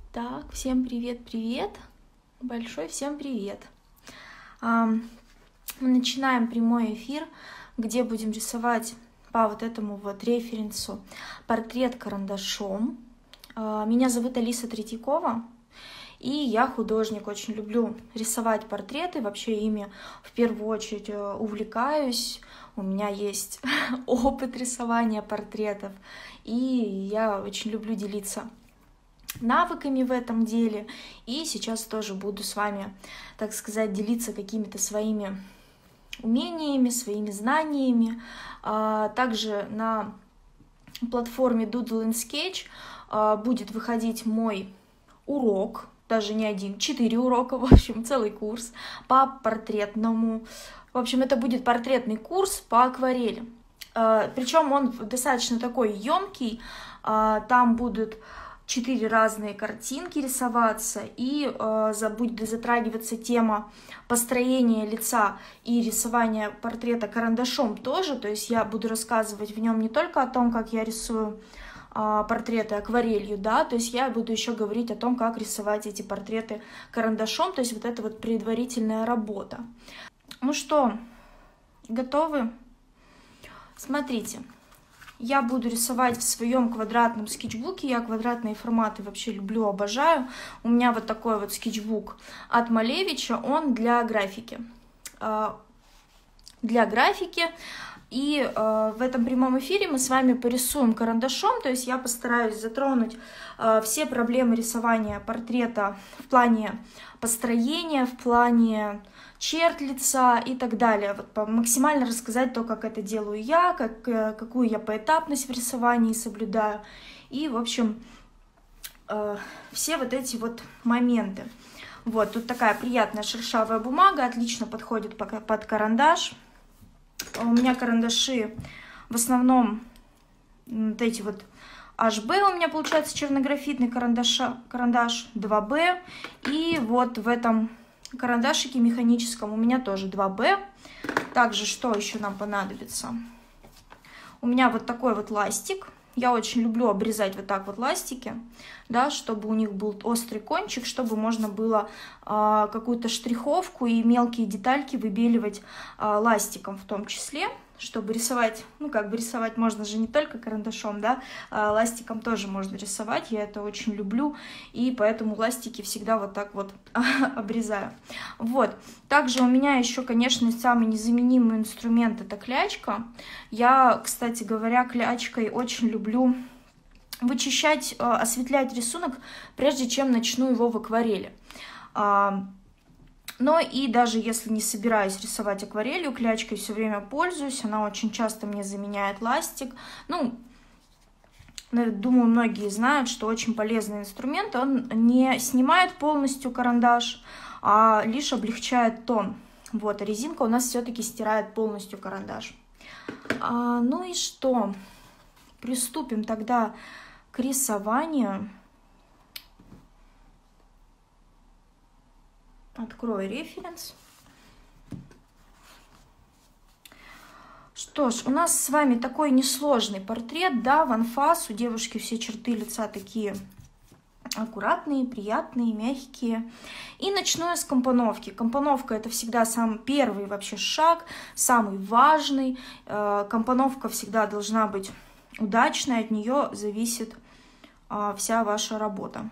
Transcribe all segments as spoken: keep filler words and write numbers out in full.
Так, всем привет-привет, большой всем привет. А, мы начинаем прямой эфир, где будем рисовать по вот этому вот референсу портрет карандашом. А, меня зовут Алиса Третьякова, и я художник, очень люблю рисовать портреты, вообще ими в первую очередь увлекаюсь. У меня есть опыт рисования портретов, и я очень люблю делиться навыками в этом деле, и сейчас тоже буду с вами, так сказать, делиться какими-то своими умениями, своими знаниями. Также на платформе Doodle and Sketch будет выходить мой урок, даже не один, четыре урока, в общем, целый курс по портретному. В общем, это будет портретный курс по акварели. Причем он достаточно такой емкий, там будут четыре разные картинки рисоваться, и э, будет затрагиваться тема построения лица и рисования портрета карандашом тоже. То есть я буду рассказывать в нем не только о том, как я рисую э, портреты акварелью, да, то есть я буду еще говорить о том, как рисовать эти портреты карандашом, то есть вот это вот предварительная работа. Ну что, готовы? Смотрите. Я буду рисовать в своем квадратном скетчбуке. Я квадратные форматы вообще люблю, обожаю. У меня вот такой вот скетчбук от Малевича, он для графики. Для графики. И в этом прямом эфире мы с вами порисуем карандашом. То есть я постараюсь затронуть все проблемы рисования портрета в плане построения, в плане черт лица и так далее. Вот максимально рассказать то, как это делаю я, как, какую я поэтапность в рисовании соблюдаю. И, в общем, э, все вот эти вот моменты. Вот, тут такая приятная шершавая бумага, отлично подходит под карандаш. У меня карандаши в основном вот эти вот эйч би у меня получается чернографитный карандаш, карандаш два бэ. И вот в этом карандашике механическом у меня тоже два бэ. Также что еще нам понадобится? У меня вот такой вот ластик. Я очень люблю обрезать вот так вот ластики, да, чтобы у них был острый кончик, чтобы можно было э, какую-то штриховку и мелкие детальки выбеливать э, ластиком в том числе, чтобы рисовать, ну как бы рисовать можно же не только карандашом, да, а ластиком тоже можно рисовать, я это очень люблю, и поэтому ластики всегда вот так вот обрезаю. Вот, также у меня еще, конечно, самый незаменимый инструмент — это клячка. Я, кстати говоря, клячкой очень люблю вычищать, осветлять рисунок, прежде чем начну его в акварели. Но и даже если не собираюсь рисовать акварелью, клячкой все время пользуюсь, она очень часто мне заменяет ластик. Ну, думаю, многие знают, что очень полезный инструмент, он не снимает полностью карандаш, а лишь облегчает тон. Вот, а резинка у нас все-таки стирает полностью карандаш. А, ну и что? Приступим тогда к рисованию. Открою референс. Что ж, у нас с вами такой несложный портрет, да, в анфас. У девушки все черты лица такие аккуратные, приятные, мягкие. И начну я с компоновки. Компоновка — это всегда самый первый вообще шаг, самый важный. Компоновка всегда должна быть удачной, от нее зависит вся ваша работа.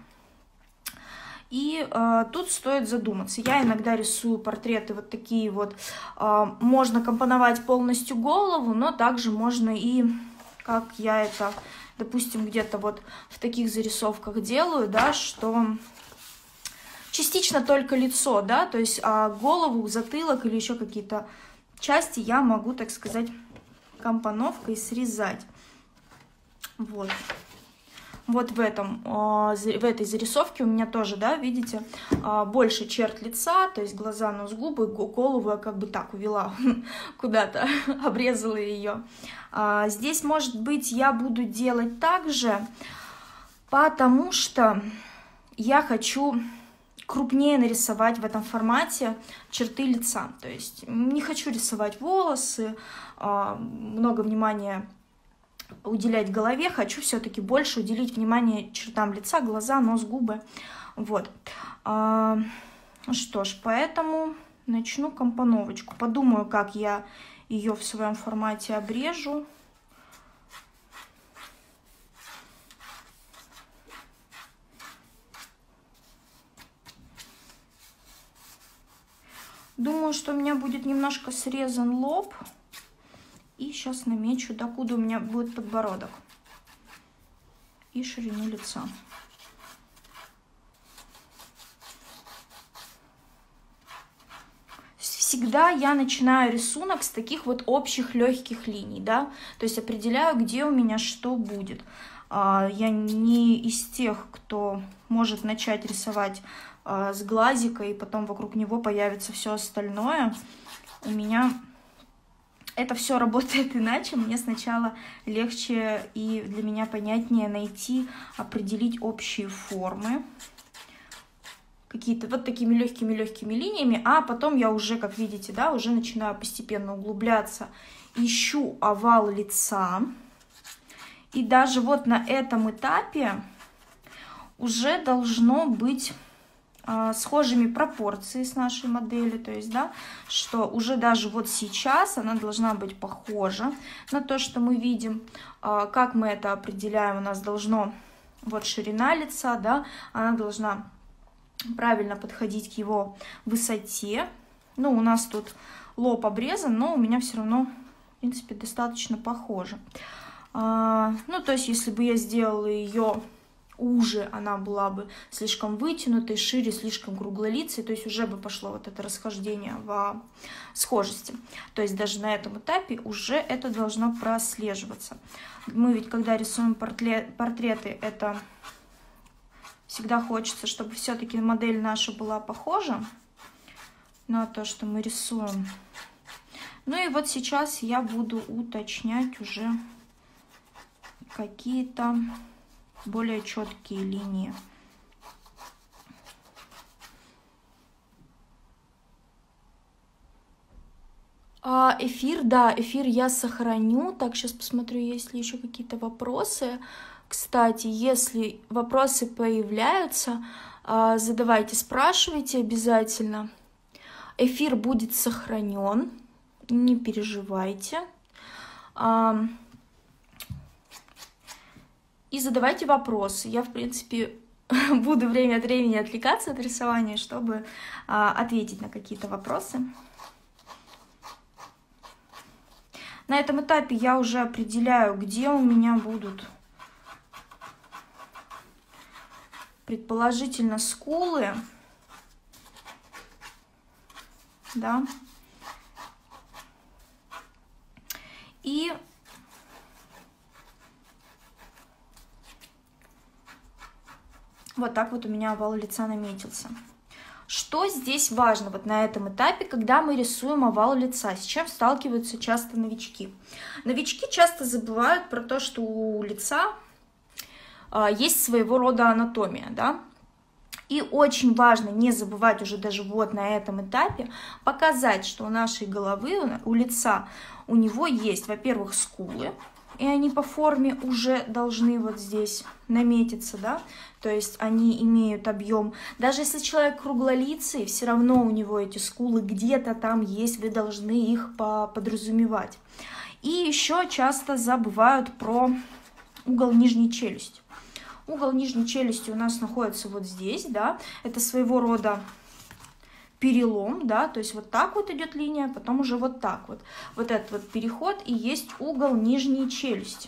И э, тут стоит задуматься. Я иногда рисую портреты вот такие вот. Э, можно компоновать полностью голову, но также можно и, как я это, допустим, где-то вот в таких зарисовках делаю, да, что частично только лицо, да, то есть а голову, затылок или еще какие-то части я могу, так сказать, компоновкой срезать. Вот. Вот в, этом, в этой зарисовке у меня тоже, да, видите, больше черт лица, то есть глаза, нос, губы, голову я как бы так увела куда-то, обрезала ее. Здесь, может быть, я буду делать так же, потому что я хочу крупнее нарисовать в этом формате черты лица. То есть не хочу рисовать волосы, много внимания уделять голове, хочу все-таки больше уделить внимание чертам лица, глаза, нос, губы. Вот. А, что ж, поэтому начну компоновочку. Подумаю, как я ее в своем формате обрежу. Думаю, что у меня будет немножко срезан лоб. И сейчас намечу, докуда у меня будет подбородок. И ширину лица. Всегда я начинаю рисунок с таких вот общих легких линий, да, то есть определяю, где у меня что будет. Я не из тех, кто может начать рисовать с глазика, и потом вокруг него появится все остальное. У меня это все работает иначе. Мне сначала легче и для меня понятнее найти, определить общие формы. Какие-то вот такими легкими-легкими линиями, а потом я уже, как видите, да, уже начинаю постепенно углубляться. Ищу овал лица. И даже вот на этом этапе уже должно быть э, схожими пропорции с нашей моделью. То есть, да, что уже даже вот сейчас она должна быть похожа на то, что мы видим. Э, как мы это определяем? У нас должно, вот ширина лица, да, она должна правильно подходить к его высоте. Ну, у нас тут лоб обрезан, но у меня все равно, в принципе, достаточно похоже. А, ну, то есть, если бы я сделала ее уже, она была бы слишком вытянутой, шире, слишком круглолицей, то есть уже бы пошло вот это расхождение в схожести. То есть даже на этом этапе уже это должно прослеживаться. Мы ведь, когда рисуем портрет, портреты, это... Всегда хочется, чтобы все-таки модель наша была похожа на то, что мы рисуем. Ну и вот сейчас я буду уточнять уже какие-то более четкие линии. А эфир, да, эфир я сохраню. Так, сейчас посмотрю, есть ли еще какие-то вопросы. Кстати, если вопросы появляются, задавайте, спрашивайте обязательно. Эфир будет сохранен, не переживайте. И задавайте вопросы. Я, в принципе, буду время от времени отвлекаться от рисования, чтобы ответить на какие-то вопросы. На этом этапе я уже определяю, где у меня будут предположительно скулы, да, и вот так вот у меня овал лица наметился. Что здесь важно вот на этом этапе, когда мы рисуем овал лица, с чем сталкиваются часто новички? Новички часто забывают про то, что у лица есть своего рода анатомия, да, и очень важно не забывать уже даже вот на этом этапе показать, что у нашей головы, у лица, у него есть, во-первых, скулы, и они по форме уже должны вот здесь наметиться, да, то есть они имеют объем. Даже если человек круглолицый, все равно у него эти скулы где-то там есть, вы должны их подразумевать. И еще часто забывают про угол нижней челюсти. Угол нижней челюсти у нас находится вот здесь, да, это своего рода перелом, да, то есть вот так вот идет линия, потом уже вот так вот. Вот этот вот переход и есть угол нижней челюсти.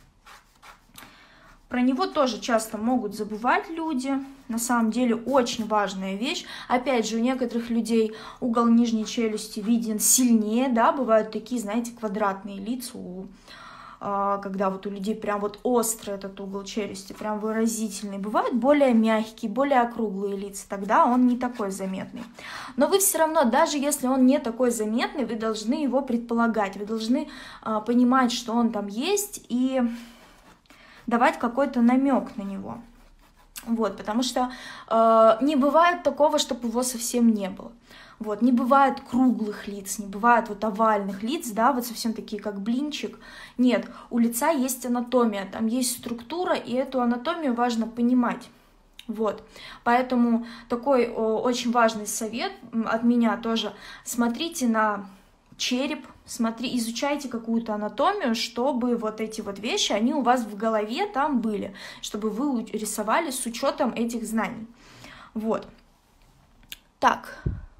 Про него тоже часто могут забывать люди. На самом деле очень важная вещь. Опять же, у некоторых людей угол нижней челюсти виден сильнее, да, бывают такие, знаете, квадратные лица у когда вот у людей прям вот острый этот угол челюсти, прям выразительный. Бывают более мягкие, более округлые лица, тогда он не такой заметный. Но вы все равно, даже если он не такой заметный, вы должны его предполагать, вы должны а, понимать, что он там есть, и давать какой-то намек на него. Вот, потому что э, не бывает такого, чтобы его совсем не было. Вот, не бывает круглых лиц, не бывает вот овальных лиц, да, вот совсем такие, как блинчик. Нет, у лица есть анатомия, там есть структура, и эту анатомию важно понимать. Вот, поэтому такой о, очень важный совет от меня тоже: смотрите на череп, смотри, изучайте какую-то анатомию, чтобы вот эти вот вещи, они у вас в голове там были, чтобы вы рисовали с учетом этих знаний. Вот, так.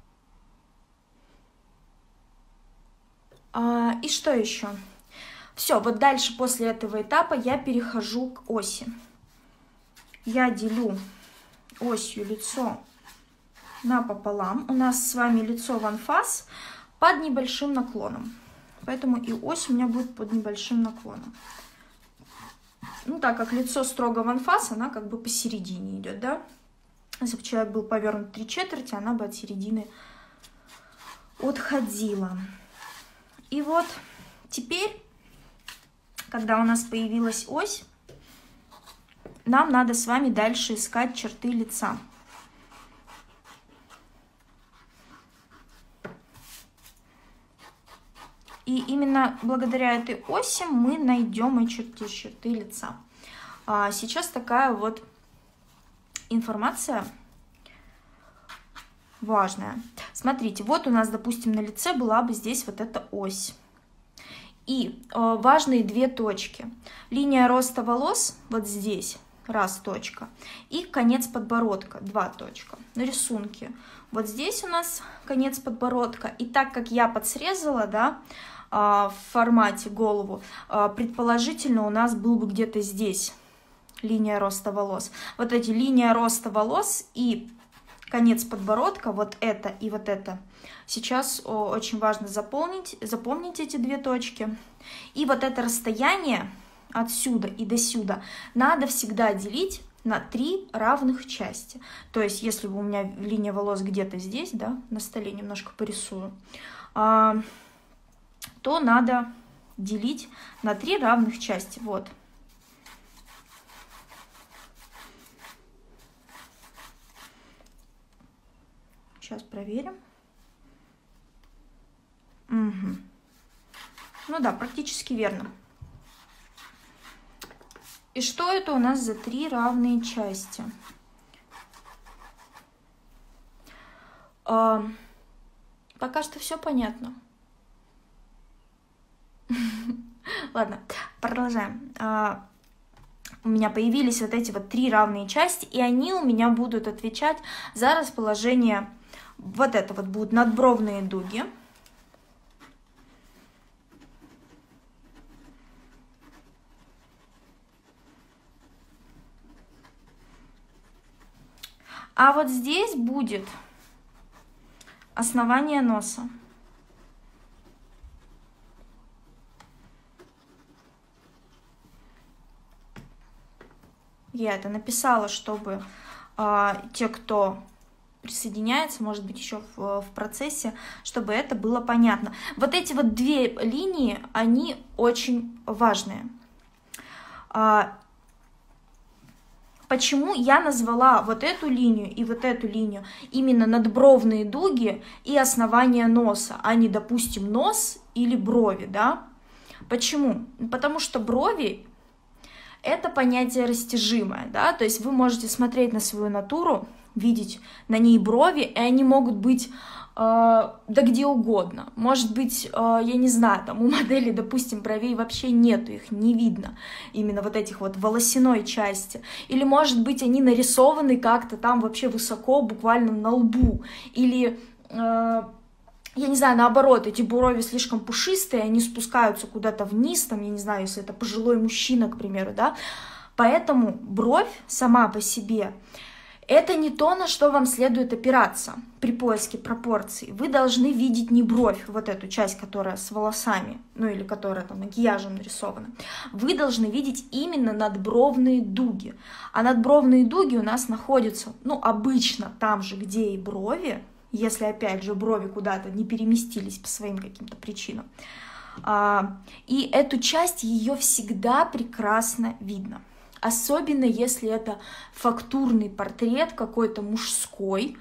А, и что еще? Все, вот дальше после этого этапа я перехожу к оси. Я делю осью лицо напополам. У нас с вами лицо в анфас под небольшим наклоном. Поэтому и ось у меня будет под небольшим наклоном. Ну, так как лицо строго в анфас, она как бы посередине идет, да? Если бы человек был повернут три четверти, она бы от середины отходила. И вот теперь, когда у нас появилась ось, нам надо с вами дальше искать черты лица. И именно благодаря этой оси мы найдем эти черты, черты лица. А сейчас такая вот информация важная. Смотрите, вот у нас, допустим, на лице была бы здесь вот эта ось. И э, важные две точки. Линия роста волос вот здесь. Раз точка. И конец подбородка. Два точка. На рисунке. Вот здесь у нас конец подбородка. И так как я подсрезала, да, в формате голову, предположительно у нас был бы где-то здесь линия роста волос. Вот эти линия роста волос и конец подбородка, вот это и вот это. Сейчас очень важно запомнить, запомнить эти две точки. И вот это расстояние отсюда и до сюда надо всегда делить на три равных части. То есть, если бы у меня линия волос где-то здесь, да, на столе немножко порисую, то надо делить на три равных части. Вот. Сейчас проверим. Угу. Ну да, практически верно. И что это у нас за три равные части? А, пока что все понятно. Ладно, продолжаем. А, у меня появились вот эти вот три равные части, и они у меня будут отвечать за расположение. Вот это вот будут надбровные дуги. А вот здесь будет основание носа. Я это написала, чтобы э, те, кто присоединяется, может быть, еще в, в процессе, чтобы это было понятно. Вот эти вот две линии, они очень важные. Э, Почему я назвала вот эту линию и вот эту линию именно надбровные дуги и основание носа, а не, допустим, нос или брови, да? Почему? Потому что брови — это понятие растяжимое, да? То есть вы можете смотреть на свою натуру, видеть на ней брови, и они могут быть э, да где угодно. Может быть, э, я не знаю, там у модели, допустим, бровей вообще нету, их не видно, именно вот этих вот волосяной части. Или, может быть, они нарисованы как-то там вообще высоко, буквально на лбу. Или, э, я не знаю, наоборот, эти брови слишком пушистые, они спускаются куда-то вниз, там, я не знаю, если это пожилой мужчина, к примеру, да. Поэтому бровь сама по себе — это не то, на что вам следует опираться при поиске пропорций. Вы должны видеть не бровь, вот эту часть, которая с волосами, ну или которая там макияжем нарисована. Вы должны видеть именно надбровные дуги. А надбровные дуги у нас находятся, ну, обычно там же, где и брови, если, опять же, брови куда-то не переместились по своим каким-то причинам. И эту часть, ее всегда прекрасно видно. Особенно если это фактурный портрет какой-то мужской,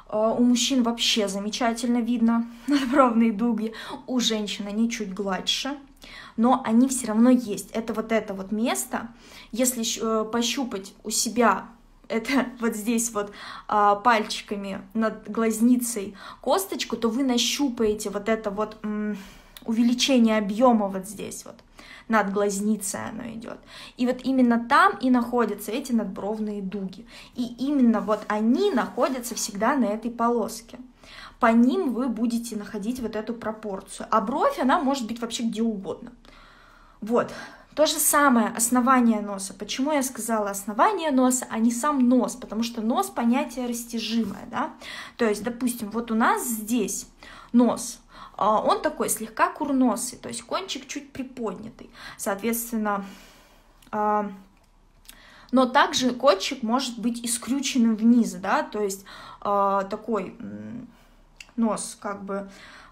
У мужчин вообще замечательно видно надбровные дуги, у женщин они чуть гладше, но они все равно есть. Это вот это вот место, если пощупать у себя, это вот здесь вот а, пальчиками над глазницей косточку, то вы нащупаете вот это вот м, увеличение объема вот здесь вот. Над глазницей оно идет. И вот именно там и находятся эти надбровные дуги. И именно вот они находятся всегда на этой полоске. По ним вы будете находить вот эту пропорцию. А бровь, она может быть вообще где угодно. Вот. То же самое основание носа. Почему я сказала основание носа, а не сам нос? Потому что нос понятие растяжимое, да? То есть, допустим, вот у нас здесь нос, он такой слегка курносый, то есть кончик чуть приподнятый, соответственно, но также кончик может быть и скрюченным вниз, да, то есть такой нос как бы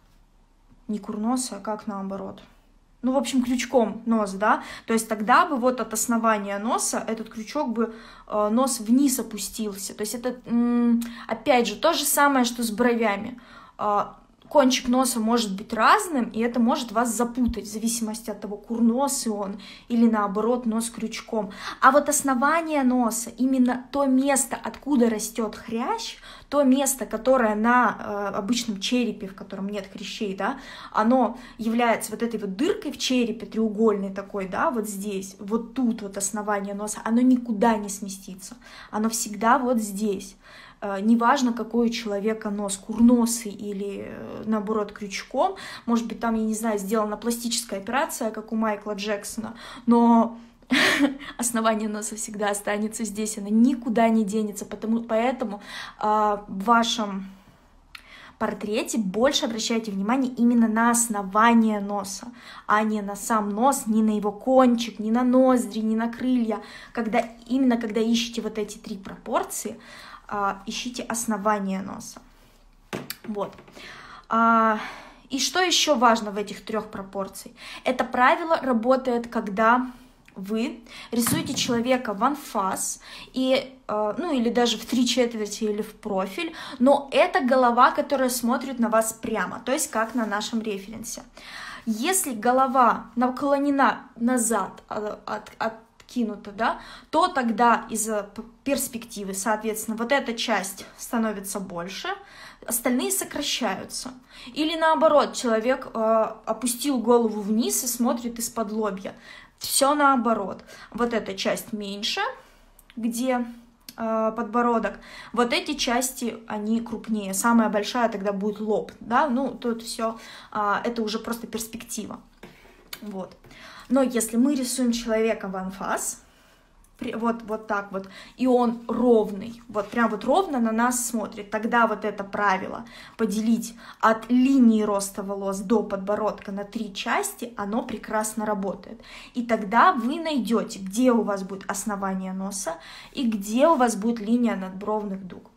не курносый, а как наоборот. Ну, в общем, крючком нос, да, то есть тогда бы вот от основания носа этот крючок бы э, нос вниз опустился, то есть это, м, опять же, то же самое, что с бровями. Э, кончик носа может быть разным, и это может вас запутать в зависимости от того, курносый он или наоборот нос крючком. А вот основание носа, именно то место, откуда растет хрящ, то место, которое на э, обычном черепе, в котором нет хрящей, да, оно является вот этой вот дыркой в черепе, треугольной такой, да, вот здесь, вот тут вот основание носа, оно никуда не сместится, оно всегда вот здесь. Э, неважно, какой у человека нос, курносый или, э, наоборот, крючком, может быть, там, я не знаю, сделана пластическая операция, как у Майкла Джексона, но основание носа всегда останется здесь, оно никуда не денется, потому, поэтому э, в вашем портрете больше обращайте внимание именно на основание носа, а не на сам нос, ни на его кончик, ни на ноздри, ни на крылья. Когда, именно когда ищете вот эти три пропорции, э, ищите основание носа. Вот. А, и что еще важно в этих трех пропорциях? Это правило работает, когда вы рисуете человека в анфас, и, э, ну или даже в три четверти или в профиль, но это голова, которая смотрит на вас прямо, то есть как на нашем референсе. Если голова наклонена назад, от, от, откинута, да, то тогда из-за перспективы, соответственно, вот эта часть становится больше, остальные сокращаются. Или наоборот, человек э, опустил голову вниз и смотрит из-под лобья. Все наоборот. Вот эта часть меньше, где э, подбородок. Вот эти части, они крупнее. Самая большая тогда будет лоб, да, ну, тут все, э, это уже просто перспектива. Вот. Но если мы рисуем человека в анфас, вот, вот так вот, и он ровный, вот прям вот ровно на нас смотрит, тогда вот это правило поделить от линии роста волос до подбородка на три части, оно прекрасно работает. И тогда вы найдете, где у вас будет основание носа и где у вас будет линия надбровных дуг.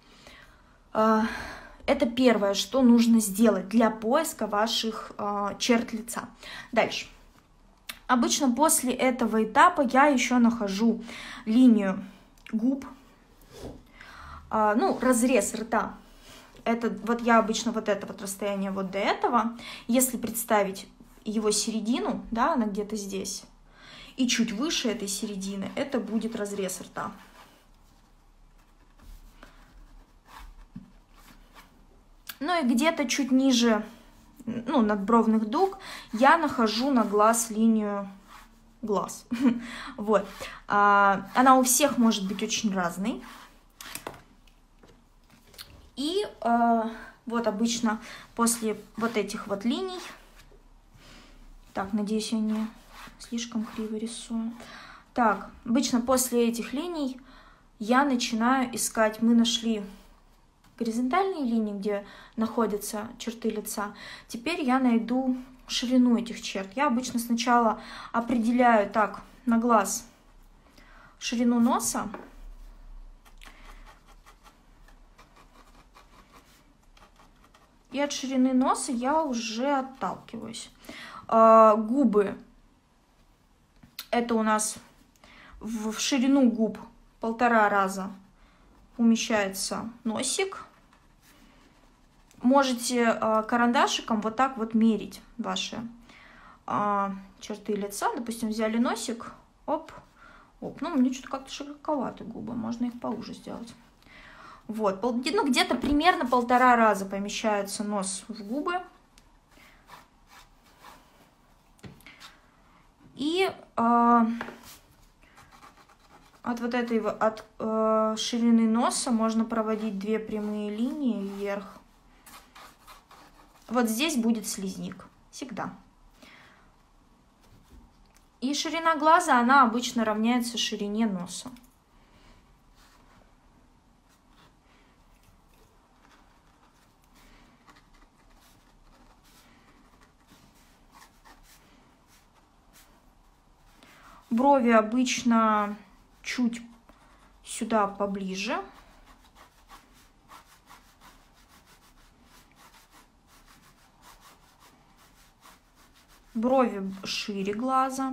Это первое, что нужно сделать для поиска ваших черт лица. Дальше. Обычно после этого этапа я еще нахожу линию губ, а, ну, разрез рта. Это вот я обычно вот это вот расстояние вот до этого, если представить его середину, да, она где-то здесь, и чуть выше этой середины, это будет разрез рта. Ну и где-то чуть ниже, ну, надбровных дуг, я нахожу на глаз линию глаз. Вот. А, она у всех может быть очень разной. И а, вот обычно после вот этих вот линий, так, надеюсь, я не слишком криво рисую. Так, обычно после этих линий я начинаю искать, мы нашли горизонтальные линии, где находятся черты лица. Теперь я найду ширину этих черт. Я обычно сначала определяю так на глаз ширину носа. И от ширины носа я уже отталкиваюсь. А, губы. Это у нас в, в ширину губ полтора раза умещается носик. можете карандашиком вот так вот мерить ваши черты лица. Допустим, взяли носик, оп, оп. Ну, мне что-то как-то широковаты губы, можно их поуже сделать. Вот, ну, где-то примерно полтора раза помещается нос в губы. И э, от вот этой от э, ширины носа можно проводить две прямые линии вверх. Вот здесь будет слизняк, всегда. И ширина глаза, она обычно равняется ширине носа. Брови обычно чуть сюда поближе. Брови шире глаза.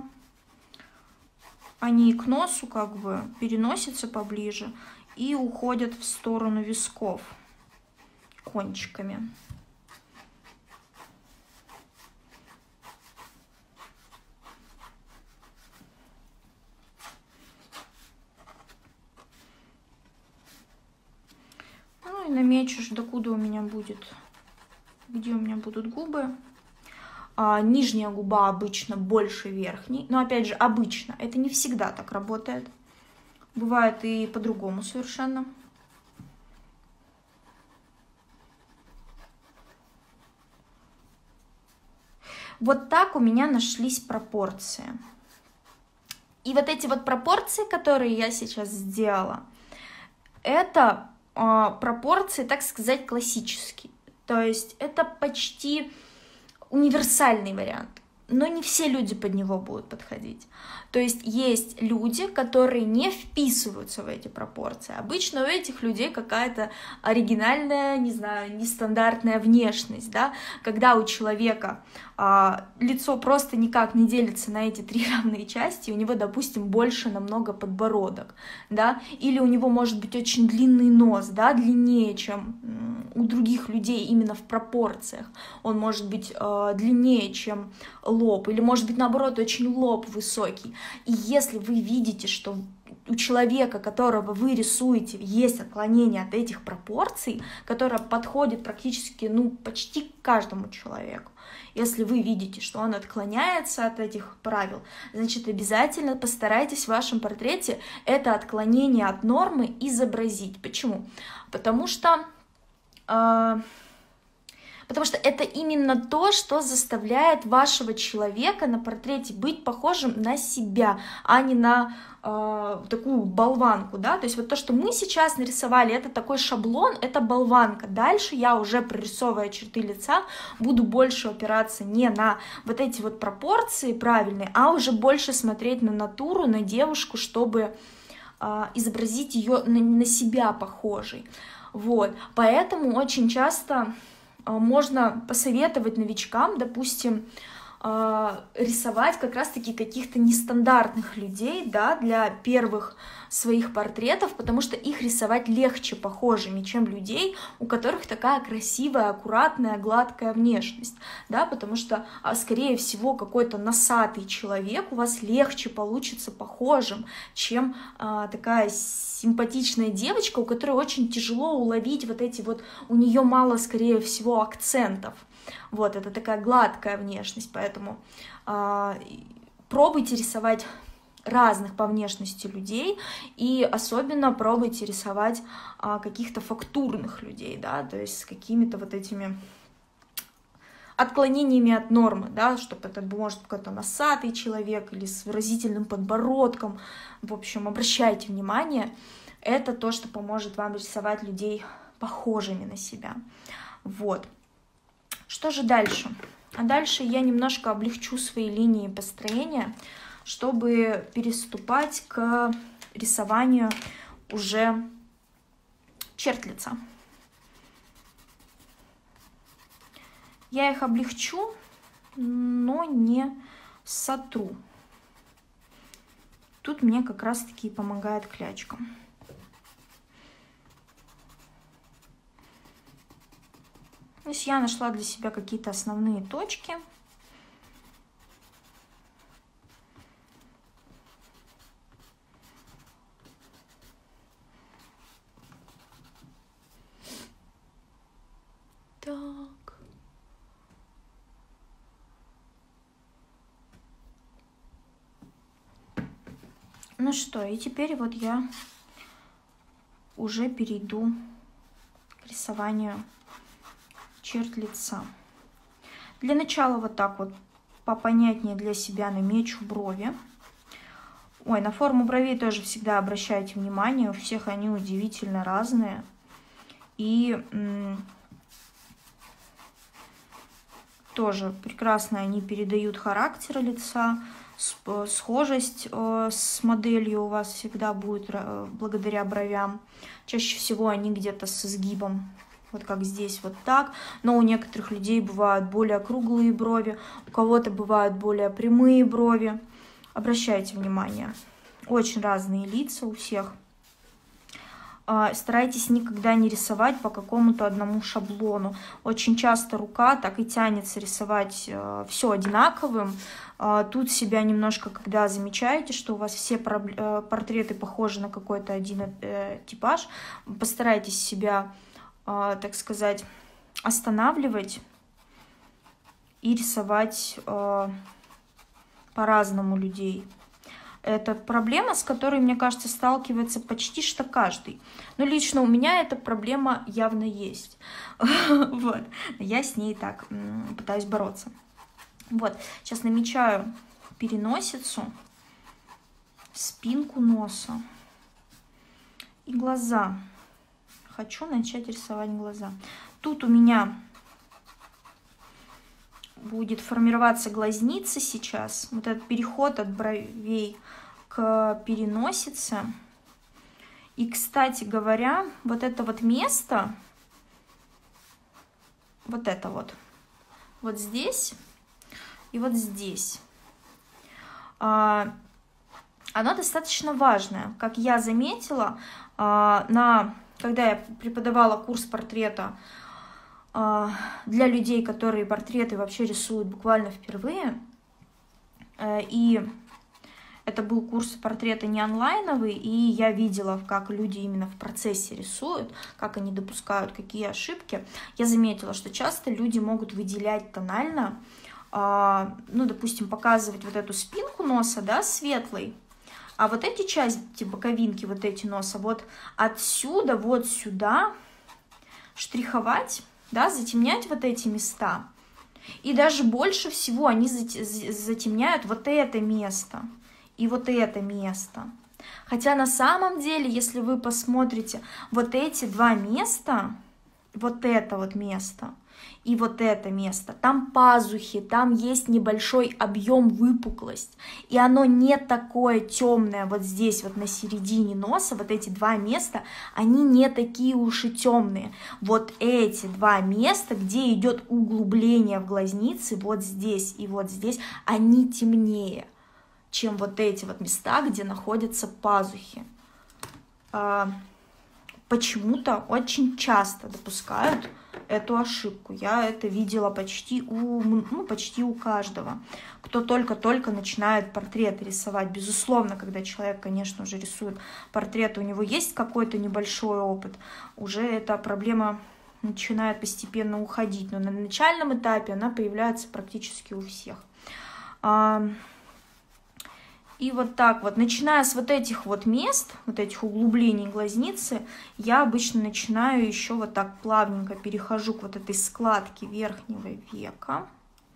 Они к носу как бы переносятся поближе и уходят в сторону висков кончиками. Ну и намечу, докуда у меня будет, где у меня будут губы. А, нижняя губа обычно больше верхней, но опять же обычно, это не всегда так работает. Бывает и по-другому совершенно. Вот так у меня нашлись пропорции. И вот эти вот пропорции, которые я сейчас сделала, это э, пропорции, так сказать, классические. То есть это почти универсальный вариант, но не все люди под него будут подходить. То есть есть люди, которые не вписываются в эти пропорции. Обычно у этих людей какая-то оригинальная, не знаю, нестандартная внешность, да, когда у человека а, лицо просто никак не делится на эти три равные части, у него, допустим, больше намного подбородок, да, или у него может быть очень длинный нос, да, длиннее, чем у других людей именно в пропорциях. Он может быть э, длиннее, чем лоб, или может быть, наоборот, очень лоб высокий. И если вы видите, что у человека, которого вы рисуете, есть отклонение от этих пропорций, которое подходит практически, ну, почти к каждому человеку, если вы видите, что он отклоняется от этих правил, значит, обязательно постарайтесь в вашем портрете это отклонение от нормы изобразить. Почему? Потому что э Потому что это именно то, что заставляет вашего человека на портрете быть похожим на себя, а не на э, такую болванку, да. То есть вот то, что мы сейчас нарисовали, это такой шаблон, это болванка. Дальше я уже, прорисовывая черты лица, буду больше опираться не на вот эти вот пропорции правильные, а уже больше смотреть на натуру, на девушку, чтобы э, изобразить ее на, на себя похожей. Вот. Поэтому очень часто можно посоветовать новичкам, допустим, рисовать как раз-таки каких-то нестандартных людей, да, для первых своих портретов, потому что их рисовать легче похожими, чем людей, у которых такая красивая, аккуратная, гладкая внешность, да, потому что, скорее всего, какой-то носатый человек у вас легче получится похожим, чем а, такая симпатичная девочка, у которой очень тяжело уловить вот эти вот, у нее мало, скорее всего, акцентов. Вот, это такая гладкая внешность, поэтому э, пробуйте рисовать разных по внешности людей, и особенно пробуйте рисовать э, каких-то фактурных людей, да, то есть с какими-то вот этими отклонениями от нормы, да, чтобы это может какой-то носатый человек или с выразительным подбородком. В общем, обращайте внимание, это то, что поможет вам рисовать людей похожими на себя. Вот. Что же дальше? А дальше я немножко облегчу свои линии построения, чтобы переступать к рисованию уже черт лица. Я их облегчу, но не сотру. Тут мне как раз-таки помогает клячка. есть я нашла для себя какие-то основные точки. Так. Ну что, и теперь вот я уже перейду к рисованию черт лица. Для начала вот так вот попонятнее для себя намечу брови. Ой, на форму бровей тоже всегда обращайте внимание, у всех они удивительно разные. И тоже прекрасно они передают характер лица, схожесть с моделью у вас всегда будет благодаря бровям. Чаще всего они где-то с изгибом, вот как здесь, вот так. Но у некоторых людей бывают более круглые брови, у кого-то бывают более прямые брови. Обращайте внимание, очень разные лица у всех. Старайтесь никогда не рисовать по какому-то одному шаблону. Очень часто рука так и тянется рисовать все одинаковым. Тут себя немножко, когда замечаете, что у вас все портреты похожи на какой-то один типаж, постарайтесь себя, так сказать, останавливать и рисовать по-разному людей. Это проблема, с которой, мне кажется, сталкивается почти что каждый. Но лично у меня эта проблема явно есть. Вот. Я с ней так пытаюсь бороться. Вот. Сейчас намечаю переносицу, спинку носа и глаза. Хочу начать рисовать глаза. Тут у меня будет формироваться глазница сейчас. Вот этот переход от бровей к переносице. И, кстати говоря, вот это вот место, вот это вот, вот здесь и вот здесь, оно достаточно важное. Как я заметила, на, когда я преподавала курс портрета для людей, которые портреты вообще рисуют буквально впервые. И это был курс портрета не онлайновый, и я видела, как люди именно в процессе рисуют, как они допускают какие ошибки. Я заметила, что часто люди могут выделять тонально, ну, допустим, показывать вот эту спинку носа, да, светлой, а вот эти части, боковинки, вот эти носа, вот отсюда, вот сюда штриховать, да, затемнять вот эти места. И даже больше всего они затемняют вот это место и вот это место. Хотя на самом деле, если вы посмотрите, вот эти два места, вот это вот место и вот это место, там пазухи, там есть небольшой объем, выпуклость, и оно не такое темное вот здесь вот на середине носа, вот эти два места, они не такие уж и темные. Вот эти два места, где идет углубление в глазнице, вот здесь и вот здесь, они темнее, чем вот эти вот места, где находятся пазухи. Почему-то очень часто допускают эту ошибку. Я это видела почти у, ну, почти у каждого, кто только-только начинает портреты рисовать. Безусловно, когда человек, конечно, уже рисует портреты, у него есть какой-то небольшой опыт, уже эта проблема начинает постепенно уходить. Но на начальном этапе она появляется практически у всех. И вот так вот, начиная с вот этих вот мест, вот этих углублений глазницы, я обычно начинаю еще вот так плавненько перехожу к вот этой складке верхнего века.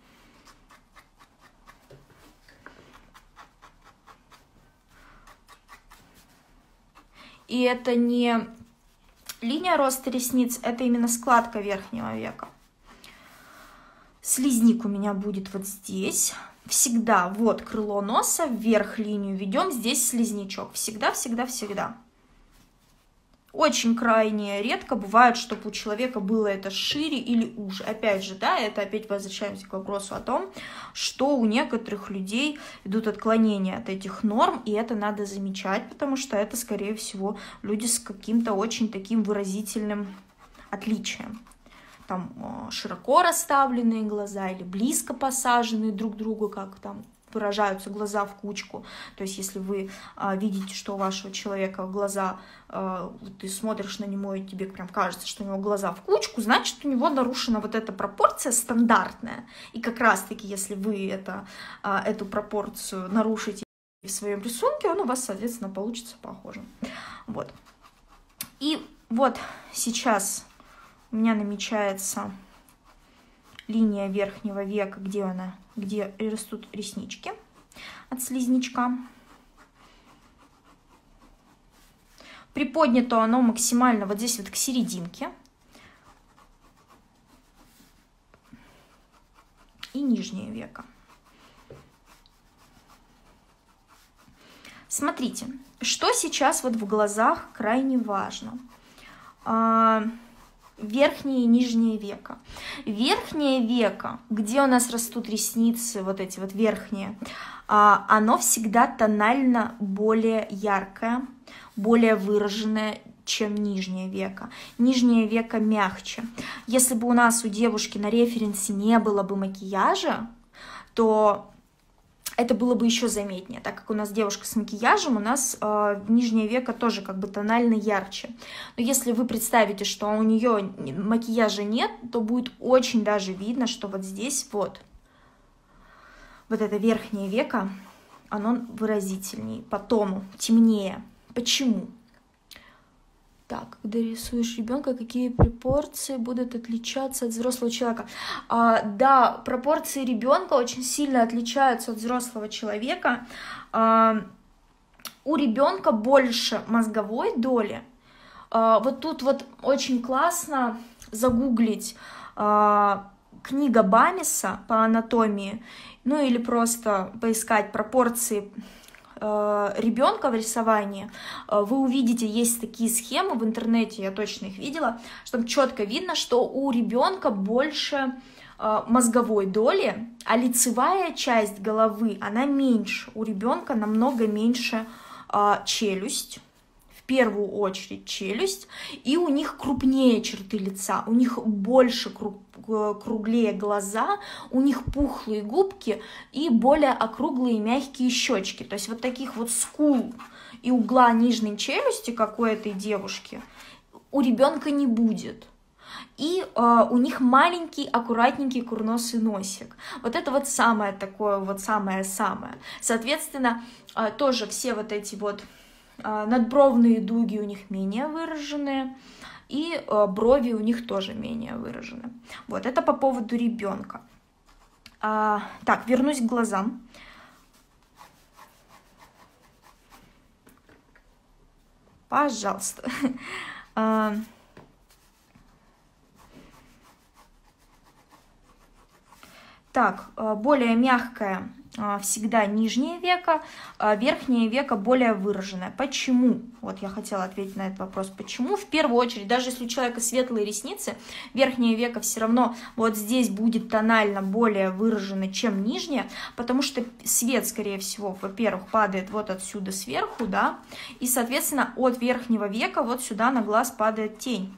И это не линия роста ресниц, это именно складка верхнего века. Слизник у меня будет вот здесь. Всегда вот крыло носа, вверх линию ведем, здесь слизнячок. Всегда, всегда, всегда. Очень крайне редко бывает, чтобы у человека было это шире или уже. Опять же, да, это опять возвращаемся к вопросу о том, что у некоторых людей идут отклонения от этих норм, и это надо замечать, потому что это, скорее всего, люди с каким-то очень таким выразительным отличием. там широко расставленные глаза или близко посаженные друг к другу, как там выражаются глаза в кучку. То есть если вы а, видите, что у вашего человека глаза, а, ты смотришь на него, и тебе прям кажется, что у него глаза в кучку, значит, у него нарушена вот эта пропорция стандартная. И как раз-таки, если вы это, а, эту пропорцию нарушите в своем рисунке, он у вас, соответственно, получится похожим. Вот. И вот сейчас у меня намечается линия верхнего века, где она, где растут реснички от слизнячка. Приподнято оно максимально вот здесь вот к серединке. И нижнее веко. Смотрите, что сейчас вот в глазах крайне важно. Верхнее и нижнее веко. Верхнее веко, где у нас растут ресницы, вот эти вот верхние, оно всегда тонально более яркое, более выраженное, чем нижнее веко. Нижнее веко мягче. Если бы у нас у девушки на референсе не было бы макияжа, то это было бы еще заметнее, так как у нас девушка с макияжем, у нас э, нижнее веко тоже как бы тонально ярче. Но если вы представите, что у нее макияжа нет, то будет очень даже видно, что вот здесь вот, вот это верхнее веко, оно выразительнее, по тону, темнее. Почему? Так, когда рисуешь ребенка, какие пропорции будут отличаться от взрослого человека? А, да, пропорции ребенка очень сильно отличаются от взрослого человека. А, у ребенка больше мозговой доли. А, вот тут вот очень классно загуглить а, книга Бамиса по анатомии, ну или просто поискать пропорции ребенка в рисовании. Вы увидите, есть такие схемы в интернете, я точно их видела, что там четко видно, что у ребенка больше мозговой доли, а лицевая часть головы, она меньше. У ребенка намного меньше челюсть, в первую очередь челюсть, и у них крупнее черты лица, у них больше круг, круглее глаза, у них пухлые губки и более округлые мягкие щечки. То есть вот таких вот скул и угла нижней челюсти, как у этой девушки, у ребенка не будет. И э, у них маленький, аккуратненький курносый носик. Вот это вот самое такое, вот самое-самое. Соответственно, э, тоже все вот эти вот э, надбровные дуги у них менее выраженные, и э, брови у них тоже менее выражены. Вот, это по поводу ребенка. А, так, вернусь к глазам. Пожалуйста. Так, более мягкое всегда нижнее веко, верхнее веко более выраженное. Почему? Вот я хотела ответить на этот вопрос. Почему? В первую очередь, даже если у человека светлые ресницы, верхнее веко все равно вот здесь будет тонально более выражено, чем нижнее, потому что свет, скорее всего, во-первых, падает вот отсюда сверху, да, и, соответственно, от верхнего века вот сюда на глаз падает тень.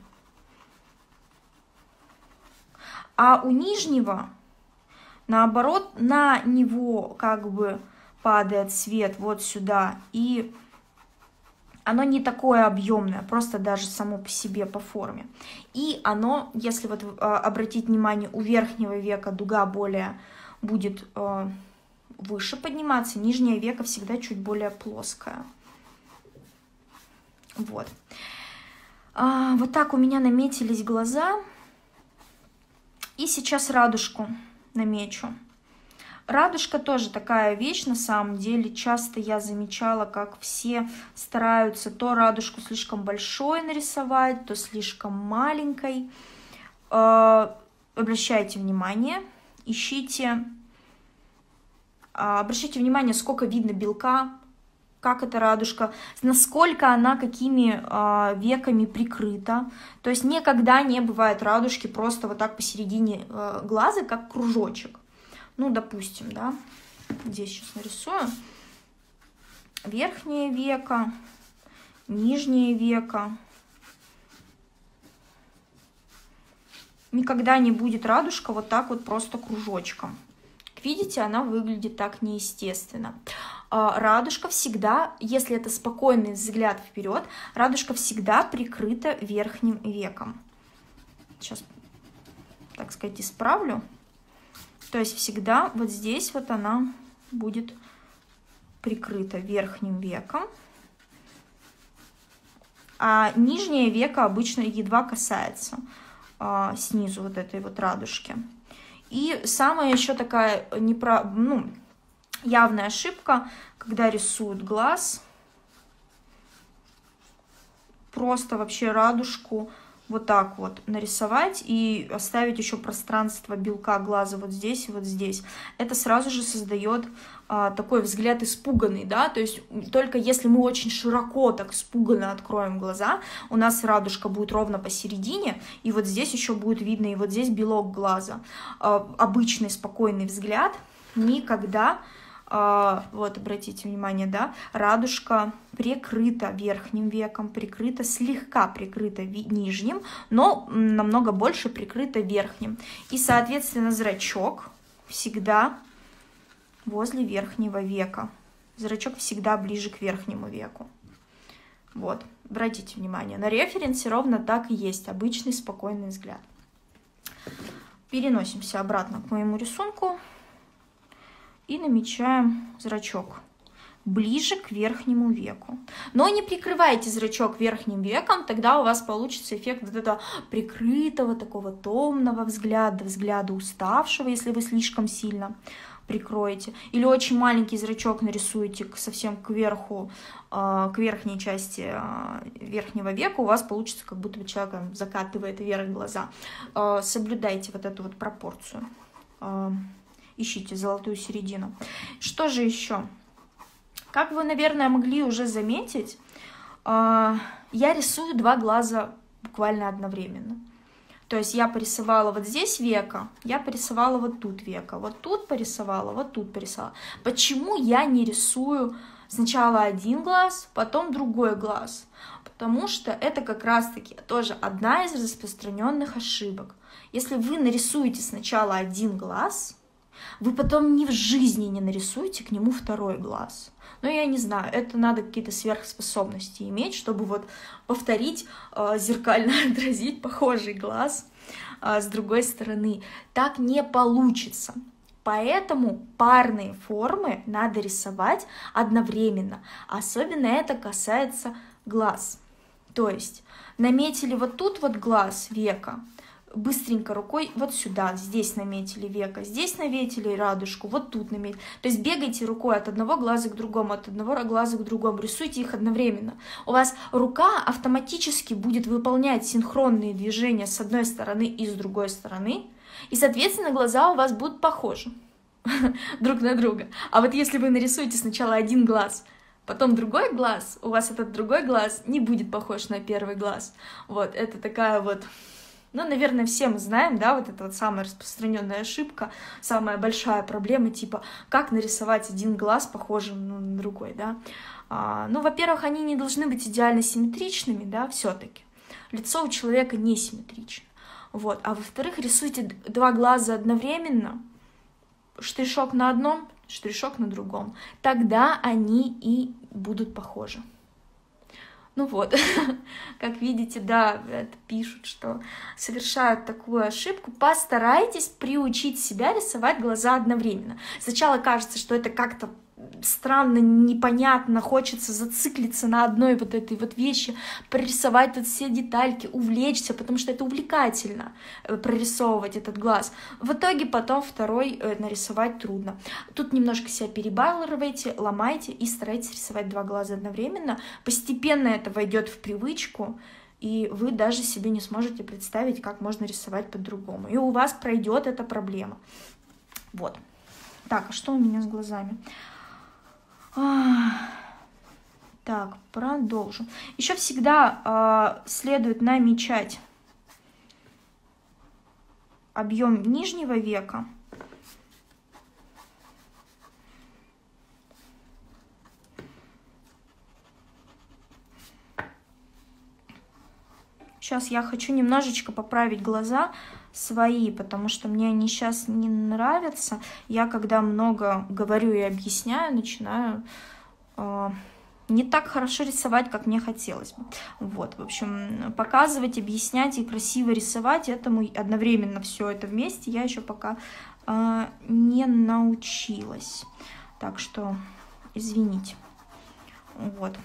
А у нижнего, наоборот, на него как бы падает свет вот сюда, и оно не такое объемное, просто даже само по себе по форме. И оно, если вот обратить внимание, у верхнего века дуга более будет э, выше подниматься, нижнее веко всегда чуть более плоское. Вот. А, вот так у меня наметились глаза. И сейчас радужку намечу. Радужка тоже такая вещь, на самом деле. Часто я замечала, как все стараются то радужку слишком большой нарисовать, то слишком маленькой. Обращайте внимание, ищите, обращайте внимание, сколько видно белка, как эта радужка, насколько она какими э, веками прикрыта. То есть никогда не бывает радужки просто вот так посередине э, глаза, как кружочек. Ну, допустим, да, здесь сейчас нарисую. Верхнее веко, нижнее веко. никогда не будет радужка вот так вот просто кружочком. Видите, она выглядит так неестественно. Радужка всегда, если это спокойный взгляд вперед, радужка всегда прикрыта верхним веком. Сейчас, так сказать, исправлю. То есть всегда вот здесь вот она будет прикрыта верхним веком. А нижнее веко обычно едва касается а, снизу вот этой вот радужки. И самая еще такая непро... ну, явная ошибка, когда рисуют глаз, просто вообще радужку вот так вот нарисовать и оставить еще пространство белка глаза вот здесь и вот здесь. Это сразу же создает а, такой взгляд испуганный, да, то есть только если мы очень широко так испуганно откроем глаза, у нас радужка будет ровно посередине, и вот здесь еще будет видно, и вот здесь белок глаза. А, обычный спокойный взгляд никогда... Вот, обратите внимание, да, радужка прикрыта верхним веком, прикрыта, слегка прикрыта нижним, но намного больше прикрыта верхним. И, соответственно, зрачок всегда возле верхнего века. Зрачок всегда ближе к верхнему веку. Вот, обратите внимание, на референсе ровно так и есть, обычный спокойный взгляд. Переносимся обратно к моему рисунку. И намечаем зрачок ближе к верхнему веку. Но не прикрывайте зрачок верхним веком, тогда у вас получится эффект вот этого прикрытого, такого томного взгляда, взгляда уставшего, если вы слишком сильно прикроете. Или очень маленький зрачок нарисуете совсем кверху, к верхней части верхнего века, у вас получится, как будто бы человек закатывает вверх глаза. Соблюдайте вот эту вот пропорцию. Ищите золотую середину. Что же еще? Как вы, наверное, могли уже заметить, я рисую два глаза буквально одновременно. То есть я порисовала вот здесь веко, я порисовала вот тут веко, вот тут порисовала, вот тут порисовала. Почему я не рисую сначала один глаз, потом другой глаз? Потому что это как раз-таки тоже одна из распространенных ошибок. Если вы нарисуете сначала один глаз, вы потом ни в жизни не нарисуете к нему второй глаз. Ну, я не знаю, это надо какие-то сверхспособности иметь, чтобы вот повторить, э, зеркально отразить похожий глаз э, с другой стороны. Так не получится. Поэтому парные формы надо рисовать одновременно. Особенно это касается глаз. То есть наметили вот тут вот глаз, века, быстренько рукой вот сюда, здесь наметили веко, здесь наметили радужку, вот тут наметили. То есть бегайте рукой от одного глаза к другому, от одного глаза к другому, рисуйте их одновременно. У вас рука автоматически будет выполнять синхронные движения с одной стороны и с другой стороны, и, соответственно, глаза у вас будут похожи друг на друга. А вот если вы нарисуете сначала один глаз, потом другой глаз, у вас этот другой глаз не будет похож на первый глаз. Вот, это такая вот... Ну, наверное, все мы знаем, да, вот это вот самая распространенная ошибка, самая большая проблема, типа, как нарисовать один глаз похожим ну, на другой, да. А, ну, во-первых, они не должны быть идеально симметричными, да, все-таки. Лицо у человека не симметрично. Вот. А во-вторых, рисуйте два глаза одновременно, штришок на одном, штришок на другом. Тогда они и будут похожи. Ну вот, как видите, да, это пишут, что совершают такую ошибку. Постарайтесь приучить себя рисовать глаза одновременно. Сначала кажется, что это как-то странно, непонятно, хочется зациклиться на одной вот этой вот вещи, прорисовать тут все детальки, увлечься, потому что это увлекательно, прорисовывать этот глаз. В итоге потом второй нарисовать трудно. Тут немножко себя перебарывайте, ломайте и старайтесь рисовать два глаза одновременно. Постепенно это войдет в привычку, и вы даже себе не сможете представить, как можно рисовать по-другому. И у вас пройдет эта проблема. Вот. Так, а что у меня с глазами? Так, продолжим. Еще всегда э, следует намечать объем нижнего века. Сейчас я хочу немножечко поправить глаза свои, потому что мне они сейчас не нравятся. Я, когда много говорю и объясняю, начинаю э, не так хорошо рисовать, как мне хотелось бы. Вот, в общем, показывать, объяснять и красиво рисовать, этому одновременно все это вместе я еще пока э, не научилась. Так что, извините. Вот.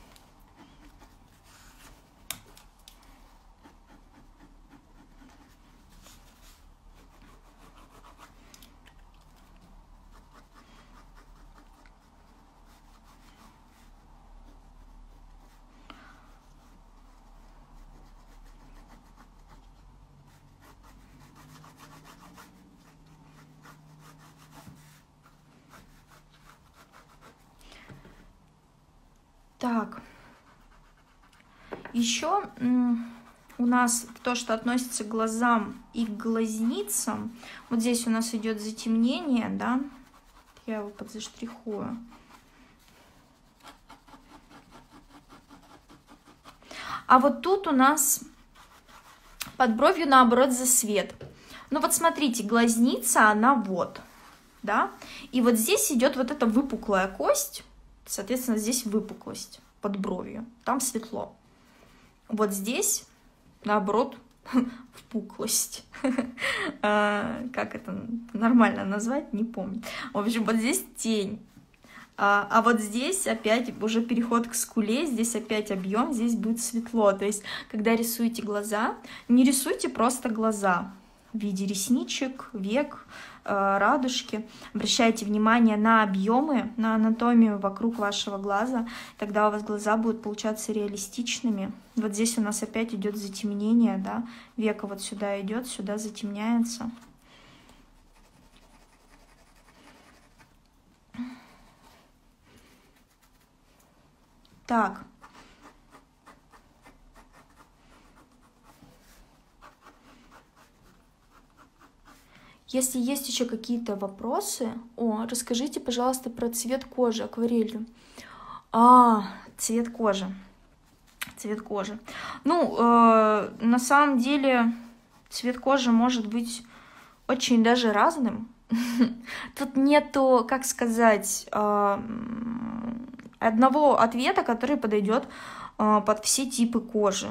Так, еще у нас то, что относится к глазам и к глазницам, вот здесь у нас идет затемнение, да, я его подзаштрихую. А вот тут у нас под бровью, наоборот, засвет. Ну вот смотрите, глазница, она вот, да, и вот здесь идет вот эта выпуклая кость. Соответственно, здесь выпуклость под бровью, там светло. Вот здесь, наоборот, впуклость. Как это нормально назвать, не помню. В общем, вот здесь тень. А, а вот здесь опять уже переход к скуле, здесь опять объем, здесь будет светло. То есть, когда рисуете глаза, не рисуйте просто глаза в виде ресничек, век, радужки. Обращайте внимание на объемы, на анатомию вокруг вашего глаза. Тогда у вас глаза будут получаться реалистичными. Вот здесь у нас опять идет затемнение, да, веко вот сюда идет, сюда затемняется. Так. Если есть еще какие-то вопросы, о, расскажите, пожалуйста, про цвет кожи, акварелью. А, цвет кожи. Цвет кожи. Ну, э, на самом деле, цвет кожи может быть очень даже разным. Тут нету, как сказать, э, одного ответа, который подойдет э, под все типы кожи.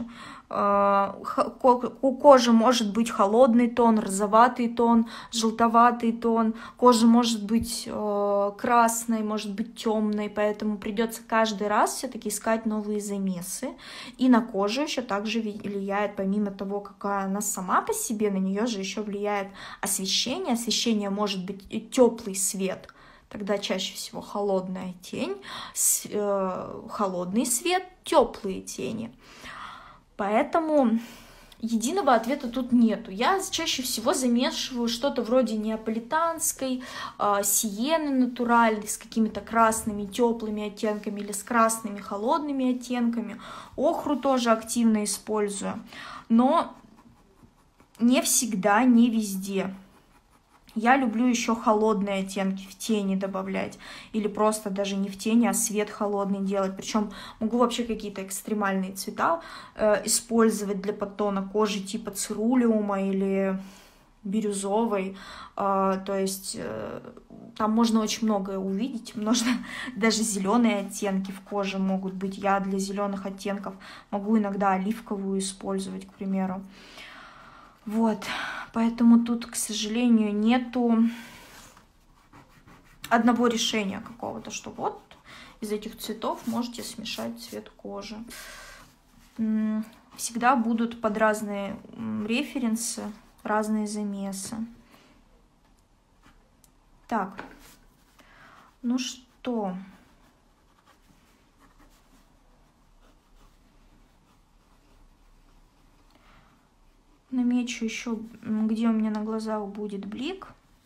У кожи может быть холодный тон, розоватый тон, желтоватый тон. Кожа может быть э, красной, может быть темной, поэтому придется каждый раз все-таки искать новые замесы. И на кожу еще также влияет, помимо того, какая она сама по себе, на нее же еще влияет освещение. Освещение может быть и теплый свет, тогда чаще всего холодная тень, с, э, холодный свет, теплые тени. Поэтому единого ответа тут нету. Я чаще всего замешиваю что-то вроде неаполитанской, э, сиены натуральной, с какими-то красными теплыми оттенками или с красными холодными оттенками. Охру тоже активно использую, но не всегда, не везде. Я люблю еще холодные оттенки в тени добавлять. Или просто даже не в тени, а свет холодный делать. Причем могу вообще какие-то экстремальные цвета э, использовать для подтона кожи типа цирулиума или бирюзовой. Э, то есть э, там можно очень многое увидеть. Можно даже зеленые оттенки в коже могут быть. Я для зеленых оттенков могу иногда оливковую использовать, к примеру. Вот, поэтому тут, к сожалению, нету одного решения какого-то, что вот из этих цветов можете смешать цвет кожи. Всегда будут под разные референсы, разные замесы. Так, ну что... Намечу еще, где у меня на глазах будет блик.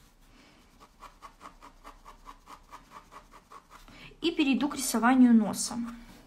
И перейду к рисованию носа.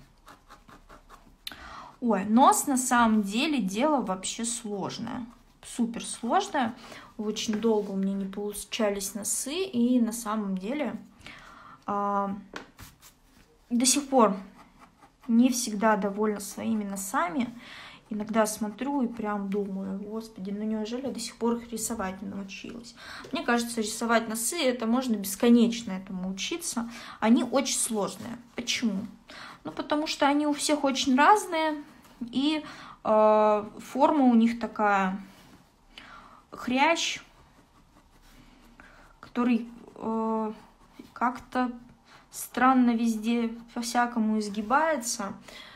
Ой, нос на самом деле дело вообще сложное. Супер сложное. Очень долго у меня не получались носы. И на самом деле а, до сих пор не всегда довольна своими носами. иногда смотрю и прям думаю, господи, ну неужели я до сих пор их рисовать не научилась? Мне кажется, рисовать носы, это можно бесконечно этому учиться. Они очень сложные. Почему? Ну, потому что они у всех очень разные, и э, форма у них такая хрящ, который э, как-то странно везде по-всякому изгибается.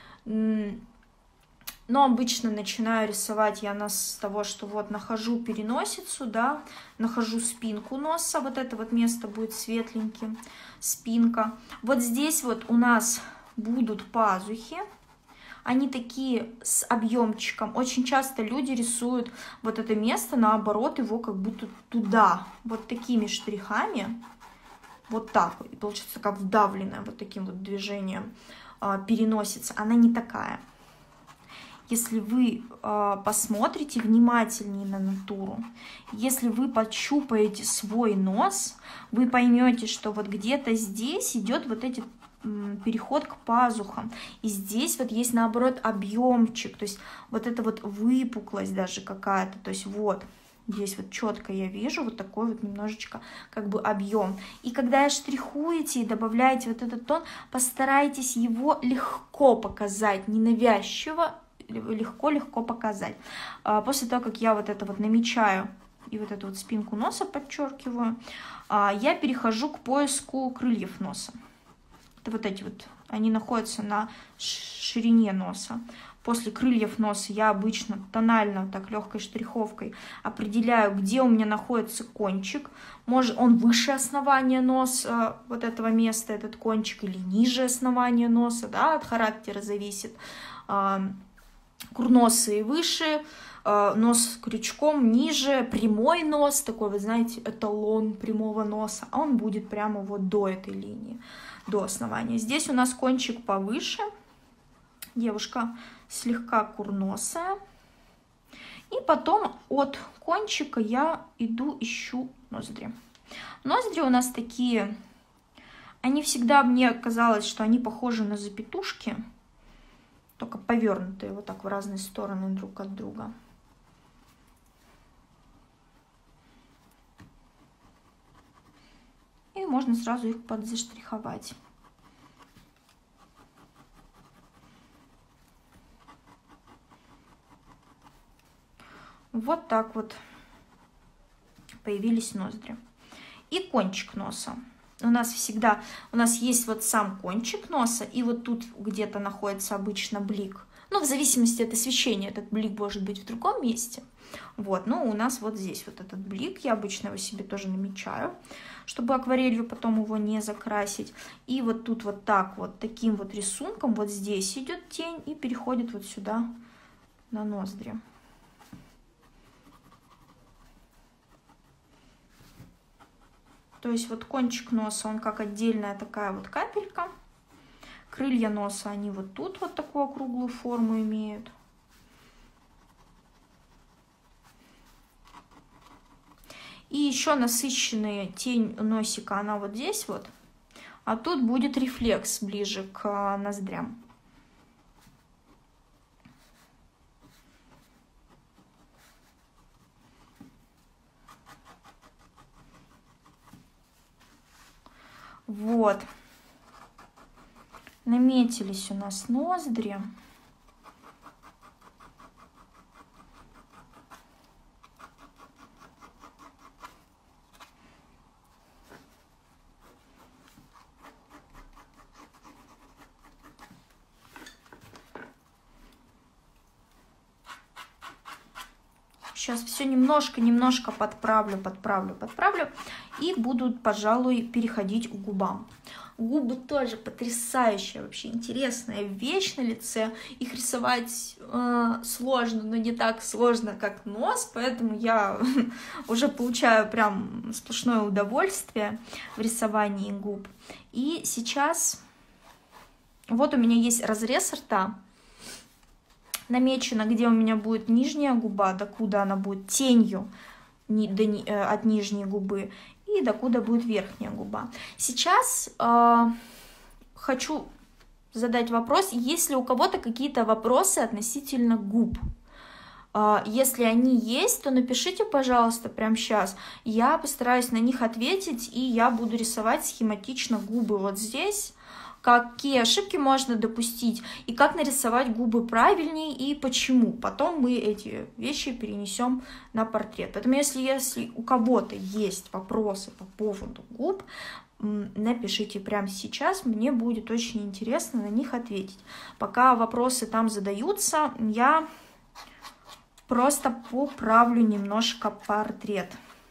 Но обычно начинаю рисовать я нас с того, что вот нахожу переносицу, да, нахожу спинку носа, вот это вот место будет светленьким, спинка. Вот здесь вот у нас будут пазухи, они такие с объемчиком. Очень часто люди рисуют вот это место, наоборот, его как будто туда, вот такими штрихами, вот так, и получится как вдавленная вот таким вот движением переносится. Она не такая. Если вы э, посмотрите внимательнее на натуру, если вы пощупаете свой нос, вы поймете, что вот где-то здесь идет вот этот м, переход к пазухам. И здесь вот есть наоборот объемчик, то есть вот эта вот выпуклость даже какая-то. То есть вот здесь вот четко я вижу вот такой вот немножечко как бы объем. И когда штрихуете и добавляете вот этот тон, постарайтесь его легко показать, ненавязчиво, легко-легко показать. После того, как я вот это вот намечаю и вот эту вот спинку носа подчеркиваю, я перехожу к поиску крыльев носа. Это вот эти вот, они находятся на ширине носа. После крыльев носа я обычно тонально, вот так легкой штриховкой определяю, где у меня находится кончик. Может, он выше основания носа, вот этого места, этот кончик, или ниже основания носа, да, от характера зависит. Курносый выше, нос крючком ниже, прямой нос, такой, вы знаете, эталон прямого носа, а он будет прямо вот до этой линии, до основания. Здесь у нас кончик повыше, девушка слегка курносая, и потом от кончика я иду, ищу ноздри. Ноздри у нас такие, они всегда, мне казалось, что они похожи на запятушки, только повернутые вот так в разные стороны друг от друга. И можно сразу их подзаштриховать. Вот так вот появились ноздри. И кончик носа. У нас всегда, у нас есть вот сам кончик носа, и вот тут где-то находится обычно блик. Ну, в зависимости от освещения, этот блик может быть в другом месте. Вот, ну, у нас вот здесь вот этот блик, я обычно его себе тоже намечаю, чтобы акварелью потом его не закрасить. И вот тут вот так вот, таким вот рисунком, вот здесь идет тень и переходит вот сюда на ноздри. То есть вот кончик носа, он как отдельная такая вот капелька. Крылья носа, они вот тут вот такую округлую форму имеют. И еще насыщенная тень носика, она вот здесь вот. А тут будет рефлекс ближе к ноздрям. Вот, наметились у нас ноздри. Сейчас все немножко-немножко подправлю, подправлю, подправлю. И буду, пожалуй, переходить к губам. Губы тоже потрясающая, вообще интересная вещь на лице. Их рисовать э, сложно, но не так сложно, как нос. Поэтому я уже получаю прям сплошное удовольствие в рисовании губ. И сейчас вот у меня есть разрез рта. Намечено, где у меня будет нижняя губа, докуда она будет тенью от нижней губы, и докуда будет верхняя губа. Сейчас э, хочу задать вопрос, есть ли у кого-то какие-то вопросы относительно губ. Если они есть, то напишите, пожалуйста, прямо сейчас. Я постараюсь на них ответить, и я буду рисовать схематично губы вот здесь. Какие ошибки можно допустить, и как нарисовать губы правильнее, и почему. Потом мы эти вещи перенесем на портрет. Поэтому если, если у кого-то есть вопросы по поводу губ, напишите прямо сейчас, мне будет очень интересно на них ответить. Пока вопросы там задаются, я просто поправлю немножко портрет.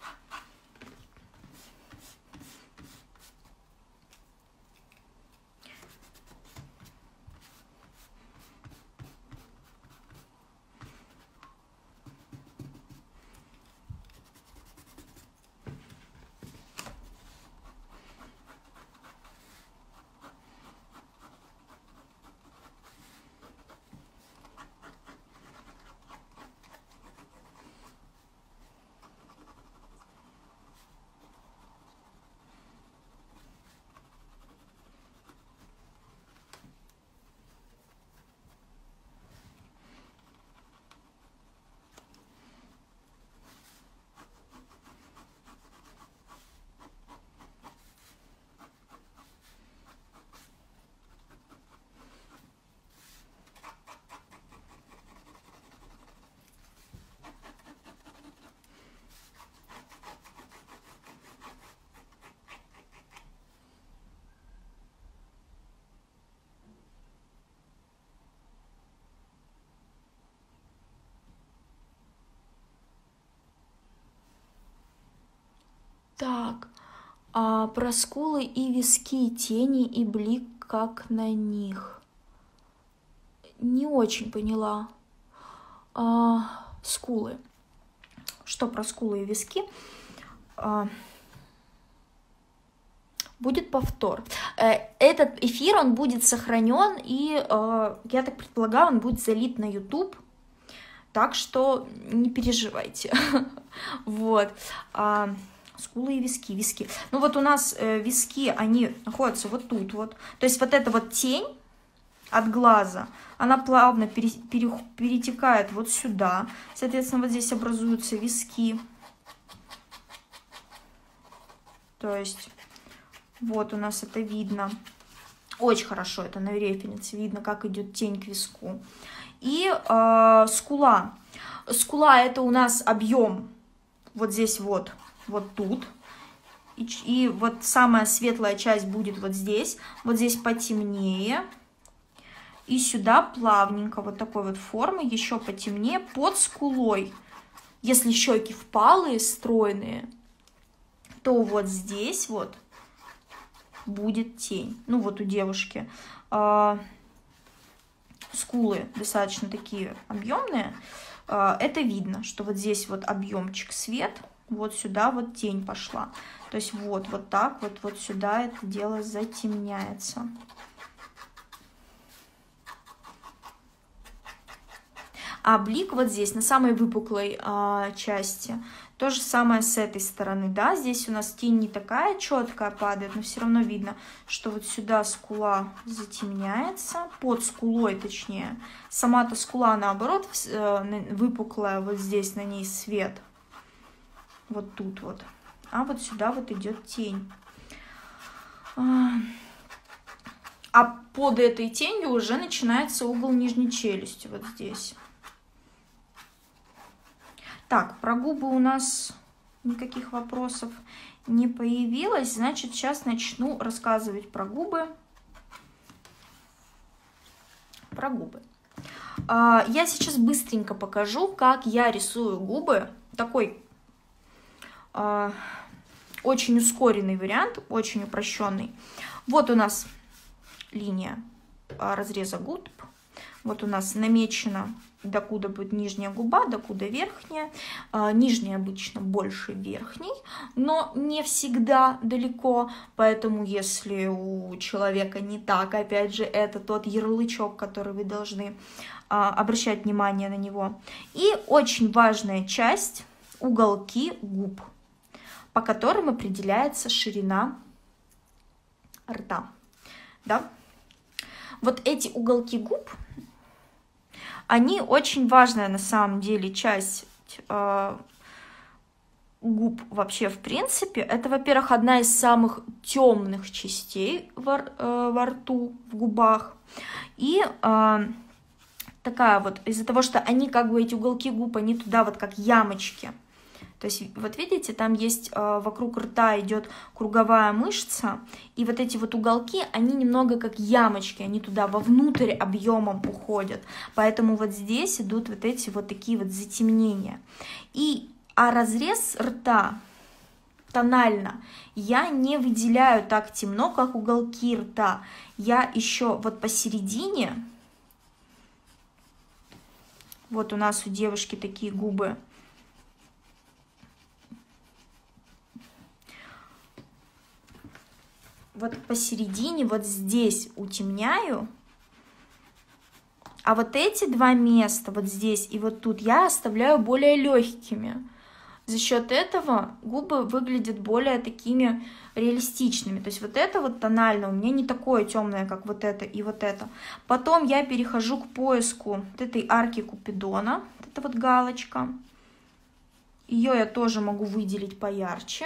Так, а про скулы и виски, тени и блик, как на них. Не очень поняла. А, скулы. Что про скулы и виски? А, будет повтор. Этот эфир, он будет сохранен, и, я так предполагаю, он будет залит на YouTube. Так что не переживайте. Вот. Скулы и виски, виски. Ну вот у нас э, виски, они находятся вот тут вот. То есть вот эта вот тень от глаза, она плавно пере, пере, перетекает вот сюда. Соответственно, вот здесь образуются виски. То есть вот у нас это видно. Очень хорошо это на референсе видно, как идет тень к виску. И э, скула. Скула — это у нас объем вот здесь вот. Вот тут. И, и вот самая светлая часть будет вот здесь. Вот здесь потемнее. И сюда плавненько вот такой вот формы, еще потемнее, под скулой. Если щеки впалые, стройные, то вот здесь вот будет тень. Ну вот у девушки э, скулы достаточно такие объемные. Э, это видно, что вот здесь вот объемчик свет. Вот сюда вот тень пошла. То есть вот, вот так вот, вот сюда это дело затемняется. А блик вот здесь, на самой выпуклой а, части, то же самое с этой стороны. Да, здесь у нас тень не такая четкая падает, но все равно видно, что вот сюда скула затемняется, под скулой точнее. Сама-то скула наоборот выпуклая, вот здесь на ней свет. Вот тут вот. А вот сюда вот идет тень. А под этой тенью уже начинается угол нижней челюсти. Вот здесь. Так, про губы у нас никаких вопросов не появилось. Значит, сейчас начну рассказывать про губы. Про губы. Я сейчас быстренько покажу, как я рисую губы. Такой очень ускоренный вариант, очень упрощенный. Вот у нас линия разреза губ. Вот у нас намечено, докуда будет нижняя губа, докуда верхняя. Нижняя обычно больше верхней, но не всегда далеко. Поэтому если у человека не так, опять же, это тот ярлычок, который вы должны обращать внимание на него. И очень важная часть — уголки губ, по которым определяется ширина рта. Да? вот эти уголки губ, они очень важная на самом деле часть э, губ вообще в принципе. Это, во-первых, одна из самых темных частей во, э, во рту, в губах. И э, такая вот, из-за того, что они как бы, эти уголки губ, они туда вот как ямочки. То есть, вот видите, там есть э, вокруг рта идет круговая мышца, и вот эти вот уголки, они немного как ямочки, они туда вовнутрь объемом уходят. Поэтому вот здесь идут вот эти вот такие вот затемнения. И, а разрез рта тонально я не выделяю так темно, как уголки рта. Я еще вот посередине, вот у нас у девушки такие губы, вот посередине, вот здесь утемняю, а вот эти два места, вот здесь и вот тут, я оставляю более легкими. За счет этого губы выглядят более такими реалистичными. То есть вот это вот тонально у меня не такое темное, как вот это и вот это. Потом я перехожу к поиску вот этой арки Купидона, вот эта вот галочка. Ее я тоже могу выделить поярче.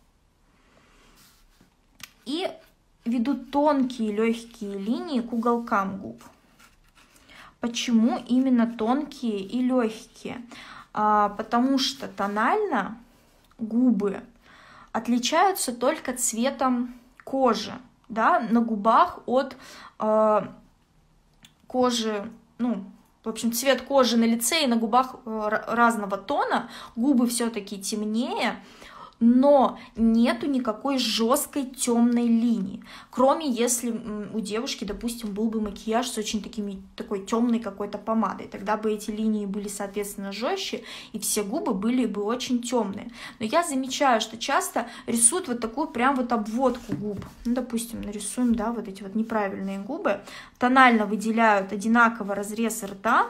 И веду тонкие легкие линии к уголкам губ. Почему именно тонкие и легкие? А, потому что тонально губы отличаются только цветом кожи, да, на губах от э, кожи, ну, в общем, цвет кожи на лице и на губах разного тона, губы все-таки темнее, но нету никакой жесткой темной линии, кроме если у девушки, допустим, был бы макияж с очень такими, такой темной какой-то помадой, тогда бы эти линии были, соответственно, жестче, и все губы были бы очень темные. Но я замечаю, что часто рисуют вот такую прям вот обводку губ. Ну, допустим, нарисуем, да, вот эти вот неправильные губы, тонально выделяют одинаково разрез рта,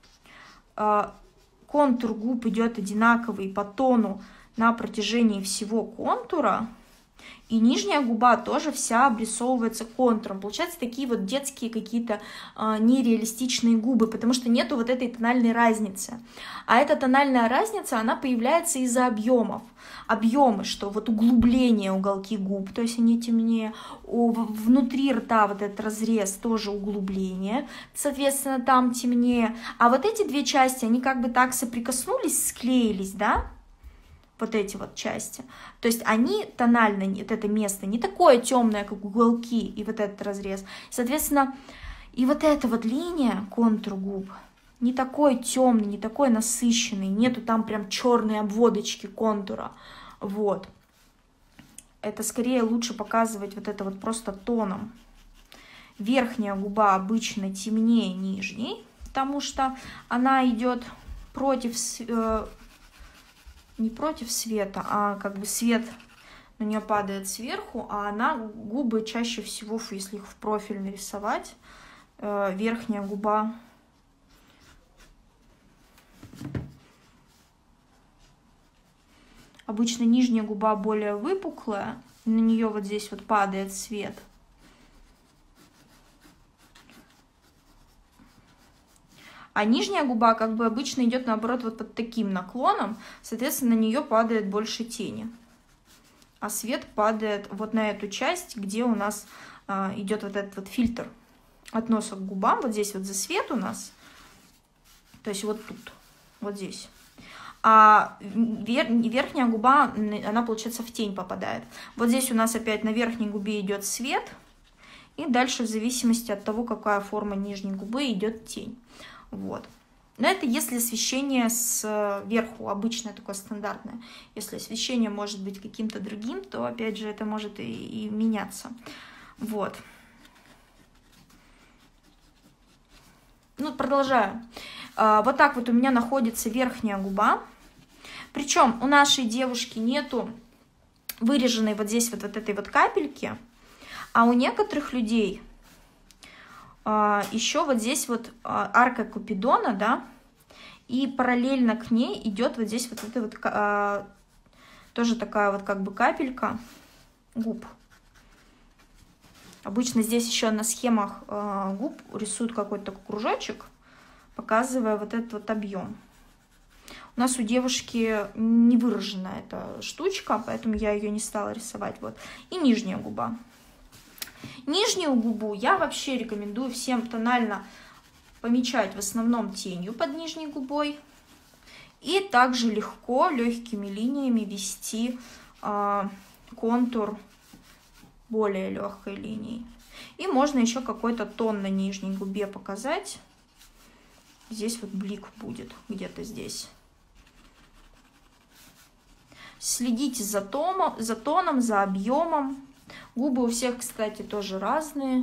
контур губ идет одинаковый по тону на протяжении всего контура, и нижняя губа тоже вся обрисовывается контуром. Получаются такие вот детские какие-то э, нереалистичные губы, потому что нету вот этой тональной разницы. А эта тональная разница, она появляется из-за объемов. Объемы, что вот углубление уголки губ, то есть они темнее, у, внутри рта вот этот разрез тоже углубление, соответственно, там темнее. А вот эти две части, они как бы так соприкоснулись, склеились, да? Вот эти вот части. То есть они тонально, вот это место не такое темное, как уголки и вот этот разрез. Соответственно, и вот эта вот линия, контур губ, не такой темный, не такой насыщенный. Нету там прям черной обводочки контура. Вот. Это скорее лучше показывать вот это вот просто тоном. Верхняя губа обычно темнее нижней, потому что она идет против... не против света, а как бы свет на нее падает сверху, а она, губы чаще всего, если их в профиль нарисовать, э, верхняя губа обычно нижняя губа более выпуклая, на нее вот здесь вот падает свет. А нижняя губа как бы обычно идет наоборот вот под таким наклоном, соответственно, на нее падает больше тени. А свет падает вот на эту часть, где у нас а, идет вот этот вот фильтр от носа к губам. Вот здесь вот засвет у нас, то есть вот тут, вот здесь. А вер, верхняя губа, она, получается, в тень попадает. Вот здесь у нас опять на верхней губе идет свет, и дальше в зависимости от того, какая форма нижней губы, идет тень. Вот. Но это если освещение сверху, обычное такое стандартное. Если освещение может быть каким-то другим, то опять же это может и, и меняться. Вот. Ну, продолжаю. Вот так вот у меня находится верхняя губа. Причем у нашей девушки нету выреженной вот здесь вот, вот этой вот капельки, а у некоторых людей еще вот здесь вот арка Купидона, да, и параллельно к ней идет вот здесь вот эта вот а, тоже такая вот как бы капелька губ. Обычно здесь еще на схемах э, губ рисуют какой-то такой кружочек, показывая вот этот вот объем. У нас у девушки не выражена эта штучка, поэтому я ее не стала рисовать. Вот. И нижняя губа. Нижнюю губу я вообще рекомендую всем тонально помечать в основном тенью под нижней губой. И также легко, легкими линиями вести э, контур более легкой линией. И можно еще какой-то тон на нижней губе показать. Здесь вот блик будет, где-то здесь. Следите за тоном, за тоном, за объемом. Губы у всех, кстати, тоже разные.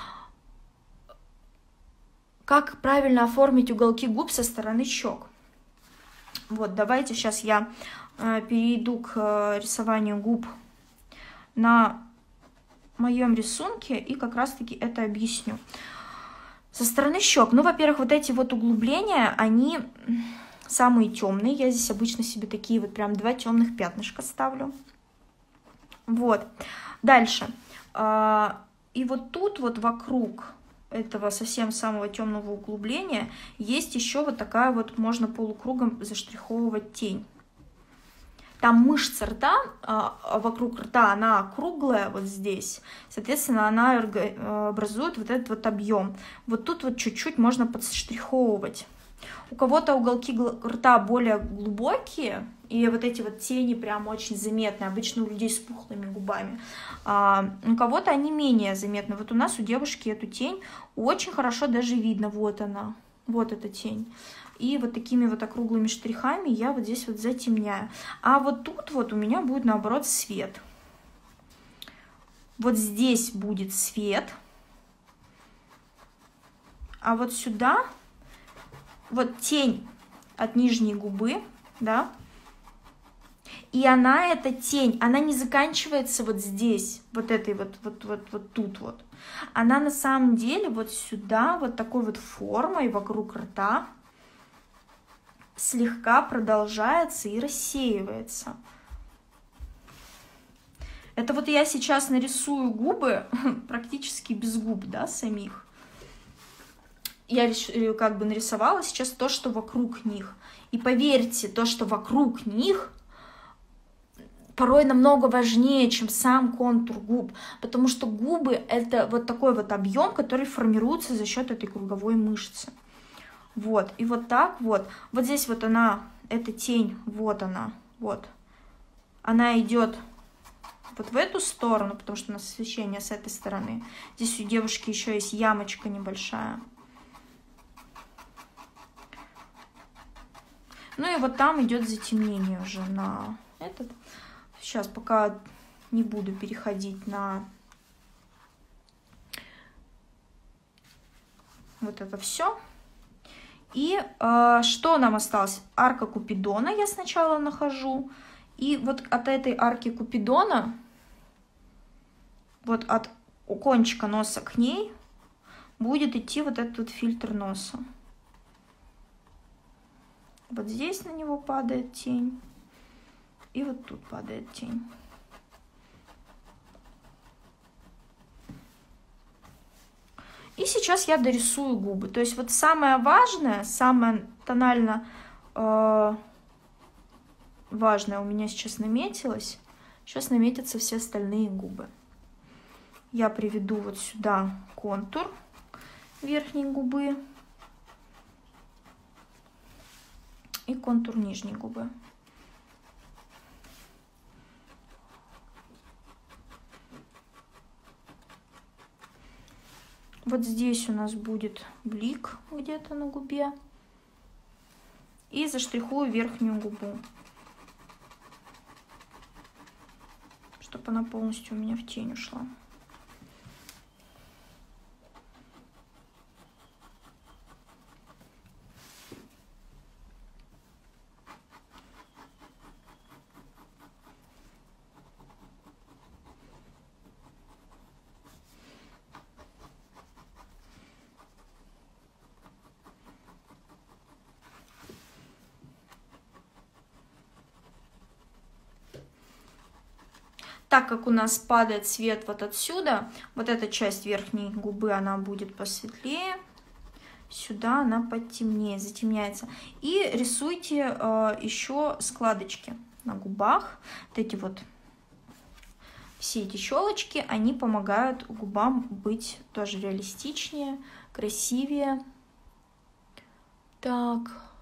Как правильно оформить уголки губ со стороны щек? Вот, давайте сейчас я э, перейду к э, рисованию губ на моем рисунке и как раз-таки это объясню. Со стороны щек, ну, во-первых, вот эти вот углубления, они самые темные. Я здесь обычно себе такие вот прям два темных пятнышка ставлю. Вот. Дальше. А, и вот тут вот вокруг этого совсем самого темного углубления есть еще вот такая вот, можно полукругом заштриховывать тень. Там мышца рта, а вокруг рта она круглая вот здесь, соответственно, она образует вот этот вот объем. Вот тут вот чуть-чуть можно подштриховывать. У кого-то уголки рта более глубокие, и вот эти вот тени прям очень заметны, обычно у людей с пухлыми губами. А у кого-то они менее заметны. Вот у нас у девушки эту тень очень хорошо даже видно. Вот она, вот эта тень. И вот такими вот округлыми штрихами я вот здесь вот затемняю. А вот тут вот у меня будет наоборот свет. Вот здесь будет свет. А вот сюда вот тень от нижней губы, да. И она, эта тень, она не заканчивается вот здесь, вот этой вот, вот, вот, вот тут вот. Она на самом деле вот сюда, вот такой вот формой вокруг рта слегка продолжается и рассеивается. Это вот я сейчас нарисую губы практически без губ, да, самих. Я как бы нарисовала сейчас то, что вокруг них. И поверьте, то, что вокруг них, порой намного важнее, чем сам контур губ. Потому что губы — это вот такой вот объем, который формируется за счет этой круговой мышцы. Вот, и вот так вот. Вот здесь вот она, эта тень, вот она, вот. Она идет вот в эту сторону, потому что у нас освещение с этой стороны. Здесь у девушки еще есть ямочка небольшая. Ну и вот там идет затемнение уже на этот. Сейчас пока не буду переходить на вот это все. И э, что нам осталось? Арка Купидона я сначала нахожу. И вот от этой арки Купидона, вот от кончика носа к ней, будет идти вот этот вот фильтр носа. Вот здесь на него падает тень. И вот тут падает тень. И сейчас я дорисую губы. То есть вот самое важное, самое тонально э, важное у меня сейчас наметилось. Сейчас наметятся все остальные губы. Я приведу вот сюда контур верхней губы. И контур нижней губы. Вот здесь у нас будет блик где-то на губе. И заштрихую верхнюю губу, чтобы она полностью у меня в тень ушла. так как у нас падает свет вот отсюда, вот эта часть верхней губы, она будет посветлее, сюда она потемнее, затемняется. И рисуйте э, еще складочки на губах. Вот эти вот, все эти щелочки, они помогают губам быть тоже реалистичнее, красивее. Так.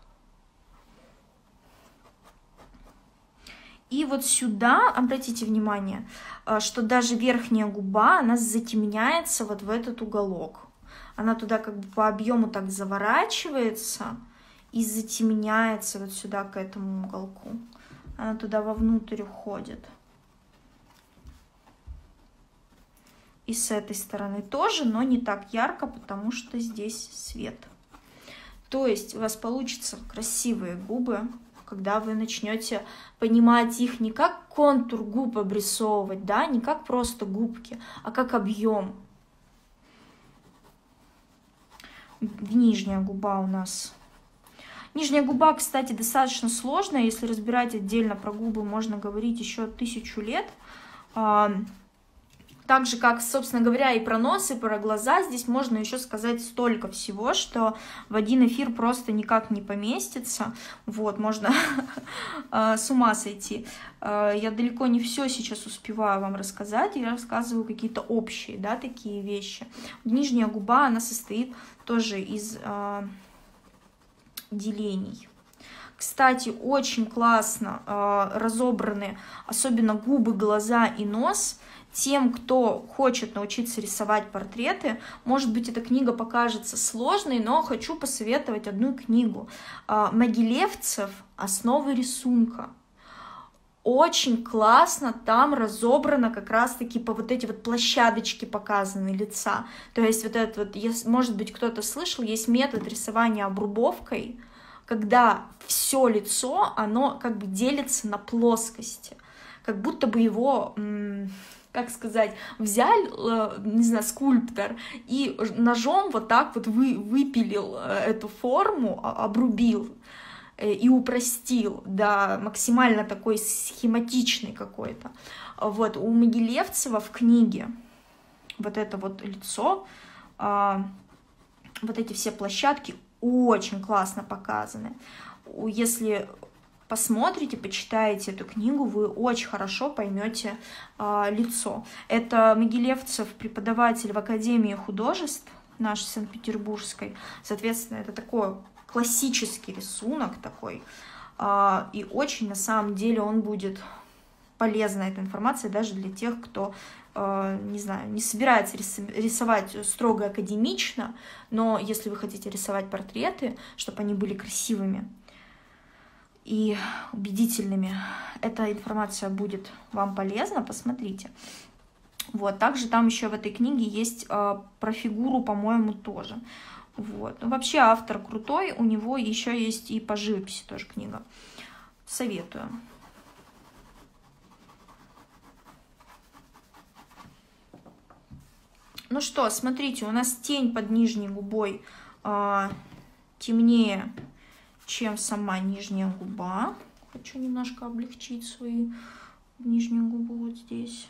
И вот сюда, обратите внимание, что даже верхняя губа, она затемняется вот в этот уголок. Она туда как бы по объему так заворачивается и затемняется вот сюда, к этому уголку. Она туда вовнутрь уходит. И с этой стороны тоже, но не так ярко, потому что здесь свет. То есть у вас получатся красивые губы, когда вы начнете понимать их не как контур губ обрисовывать, да, не как просто губки, а как объем. Нижняя губа у нас. Нижняя губа, кстати, достаточно сложная. Если разбирать отдельно про губы, можно говорить еще тысячу лет. Так же, как, собственно говоря, и про нос, и про глаза, здесь можно еще сказать столько всего, что в один эфир просто никак не поместится. Вот, можно с ума сойти. Я далеко не все сейчас успеваю вам рассказать, я рассказываю какие-то общие, да, такие вещи. Нижняя губа, она состоит тоже из э, делений. Кстати, очень классно э, разобраны, особенно губы, глаза и нос. Тем, кто хочет научиться рисовать портреты, может быть, эта книга покажется сложной, но хочу посоветовать одну книгу. Могилевцев «Основы рисунка». Очень классно там разобрано как раз-таки по вот эти вот площадочки показаны лица. То есть вот этот вот, может быть, кто-то слышал, есть метод рисования обрубовкой, когда все лицо, оно как бы делится на плоскости. Как будто бы его... как сказать, взял, не знаю, скульптор и ножом вот так вот вы, выпилил эту форму, обрубил и упростил до максимально такой схематичный какой-то. Вот у Могилевцева в книге вот это вот лицо, вот эти все площадки очень классно показаны. Если посмотрите, почитаете эту книгу, вы очень хорошо поймете э, лицо. Это Могилевцев, преподаватель в Академии художеств нашей Санкт-Петербургской. Соответственно, это такой классический рисунок такой. Э, и очень, на самом деле, он будет полезна, эта информация, даже для тех, кто, э, не знаю, не собирается рисовать строго академично, но если вы хотите рисовать портреты, чтобы они были красивыми и убедительными, эта информация будет вам полезна, посмотрите. Вот, также там еще в этой книге есть э, про фигуру, по-моему, тоже. Вот. Ну, вообще автор крутой, у него еще есть и по живописи тоже книга. Советую. Ну что, смотрите, у нас тень под нижней губой э, темнее, чем сама нижняя губа. Хочу немножко облегчить свою нижнюю губу вот здесь.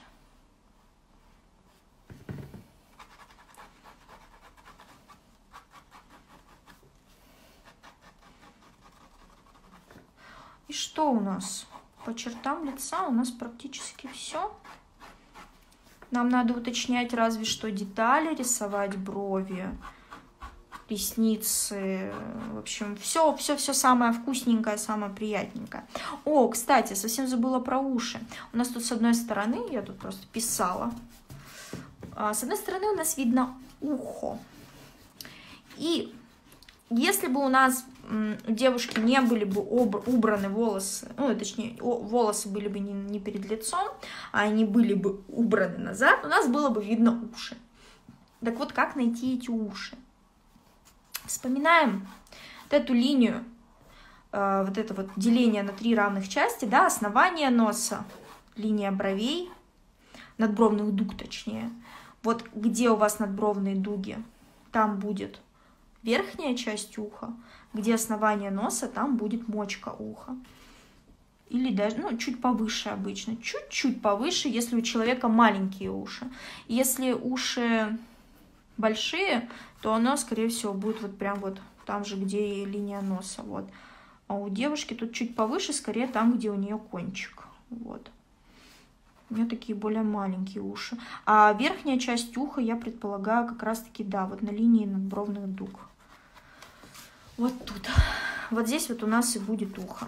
И что у нас? По чертам лица у нас практически все. Нам надо уточнять разве что детали, рисовать брови, ресницы, в общем, все, все, все самое вкусненькое, самое приятненькое. О, кстати, совсем забыла про уши. У нас тут с одной стороны, я тут просто писала, с одной стороны у нас видно ухо. И если бы у нас у девушки не были бы убраны волосы, ну, точнее, волосы были бы не, не перед лицом, а они были бы убраны назад, у нас было бы видно уши. Так вот, как найти эти уши? Вспоминаем вот эту линию, э, вот это вот деление на три равных части, да, основание носа, линия бровей, надбровных дуг точнее. Вот где у вас надбровные дуги, там будет верхняя часть уха, где основание носа, там будет мочка уха. или даже, ну, чуть повыше обычно, чуть-чуть повыше, если у человека маленькие уши. Если уши большие, то оно, скорее всего, будет вот прям вот там же, где и линия носа, вот. А у девушки тут чуть повыше, скорее там, где у нее кончик, вот. У нее такие более маленькие уши. А верхняя часть уха, я предполагаю, как раз-таки, да, вот на линии надбровных дуг. Вот тут. Вот здесь вот у нас и будет ухо.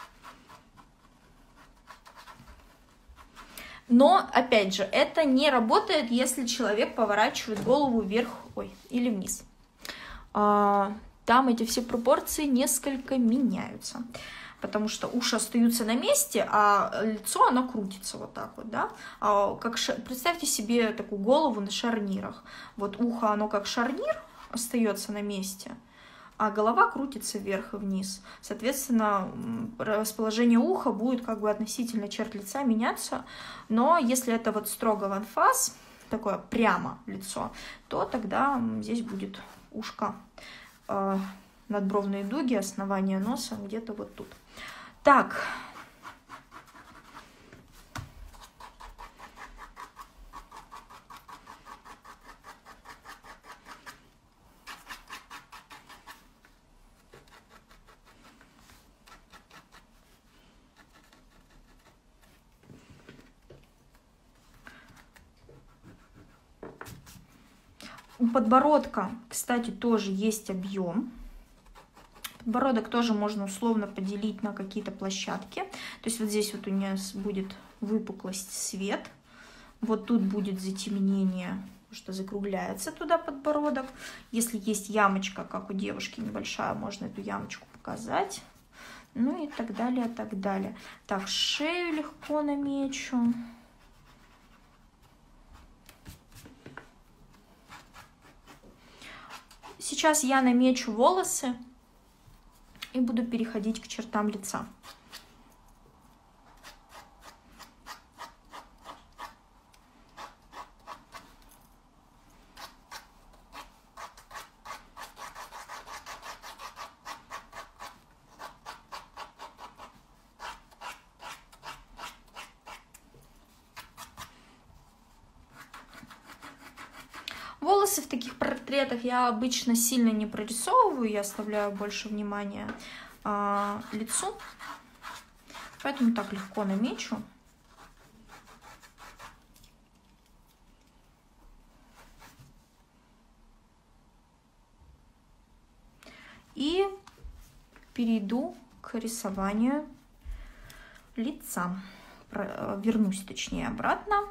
Но, опять же, это не работает, если человек поворачивает голову вверх, ой, или вниз. А, там эти все пропорции несколько меняются. Потому что уши остаются на месте, а лицо, оно крутится вот так вот, да. А как ша... Представьте себе такую голову на шарнирах. Вот ухо, оно как шарнир остается на месте, а голова крутится вверх и вниз. Соответственно, расположение уха будет как бы относительно черт лица меняться. Но если это вот строго в анфас, такое прямо лицо, то тогда здесь будет ушко, э, надбровные дуги, основание носа где-то вот тут. Так. У подбородка, кстати, тоже есть объем. Подбородок тоже можно условно поделить на какие-то площадки. То есть вот здесь вот у меня будет выпуклость, свет. Вот тут будет затемнение, потому что закругляется туда подбородок. Если есть ямочка, как у девушки небольшая, можно эту ямочку показать. Ну и так далее, так далее. Так, шею легко намечу. Сейчас я намечу волосы и буду переходить к чертам лица. Волосы в таких портретах я обычно сильно не прорисовываю, я оставляю больше внимания а, лицу, поэтому так легко намечу. И перейду к рисованию лица. Вернусь, точнее, обратно.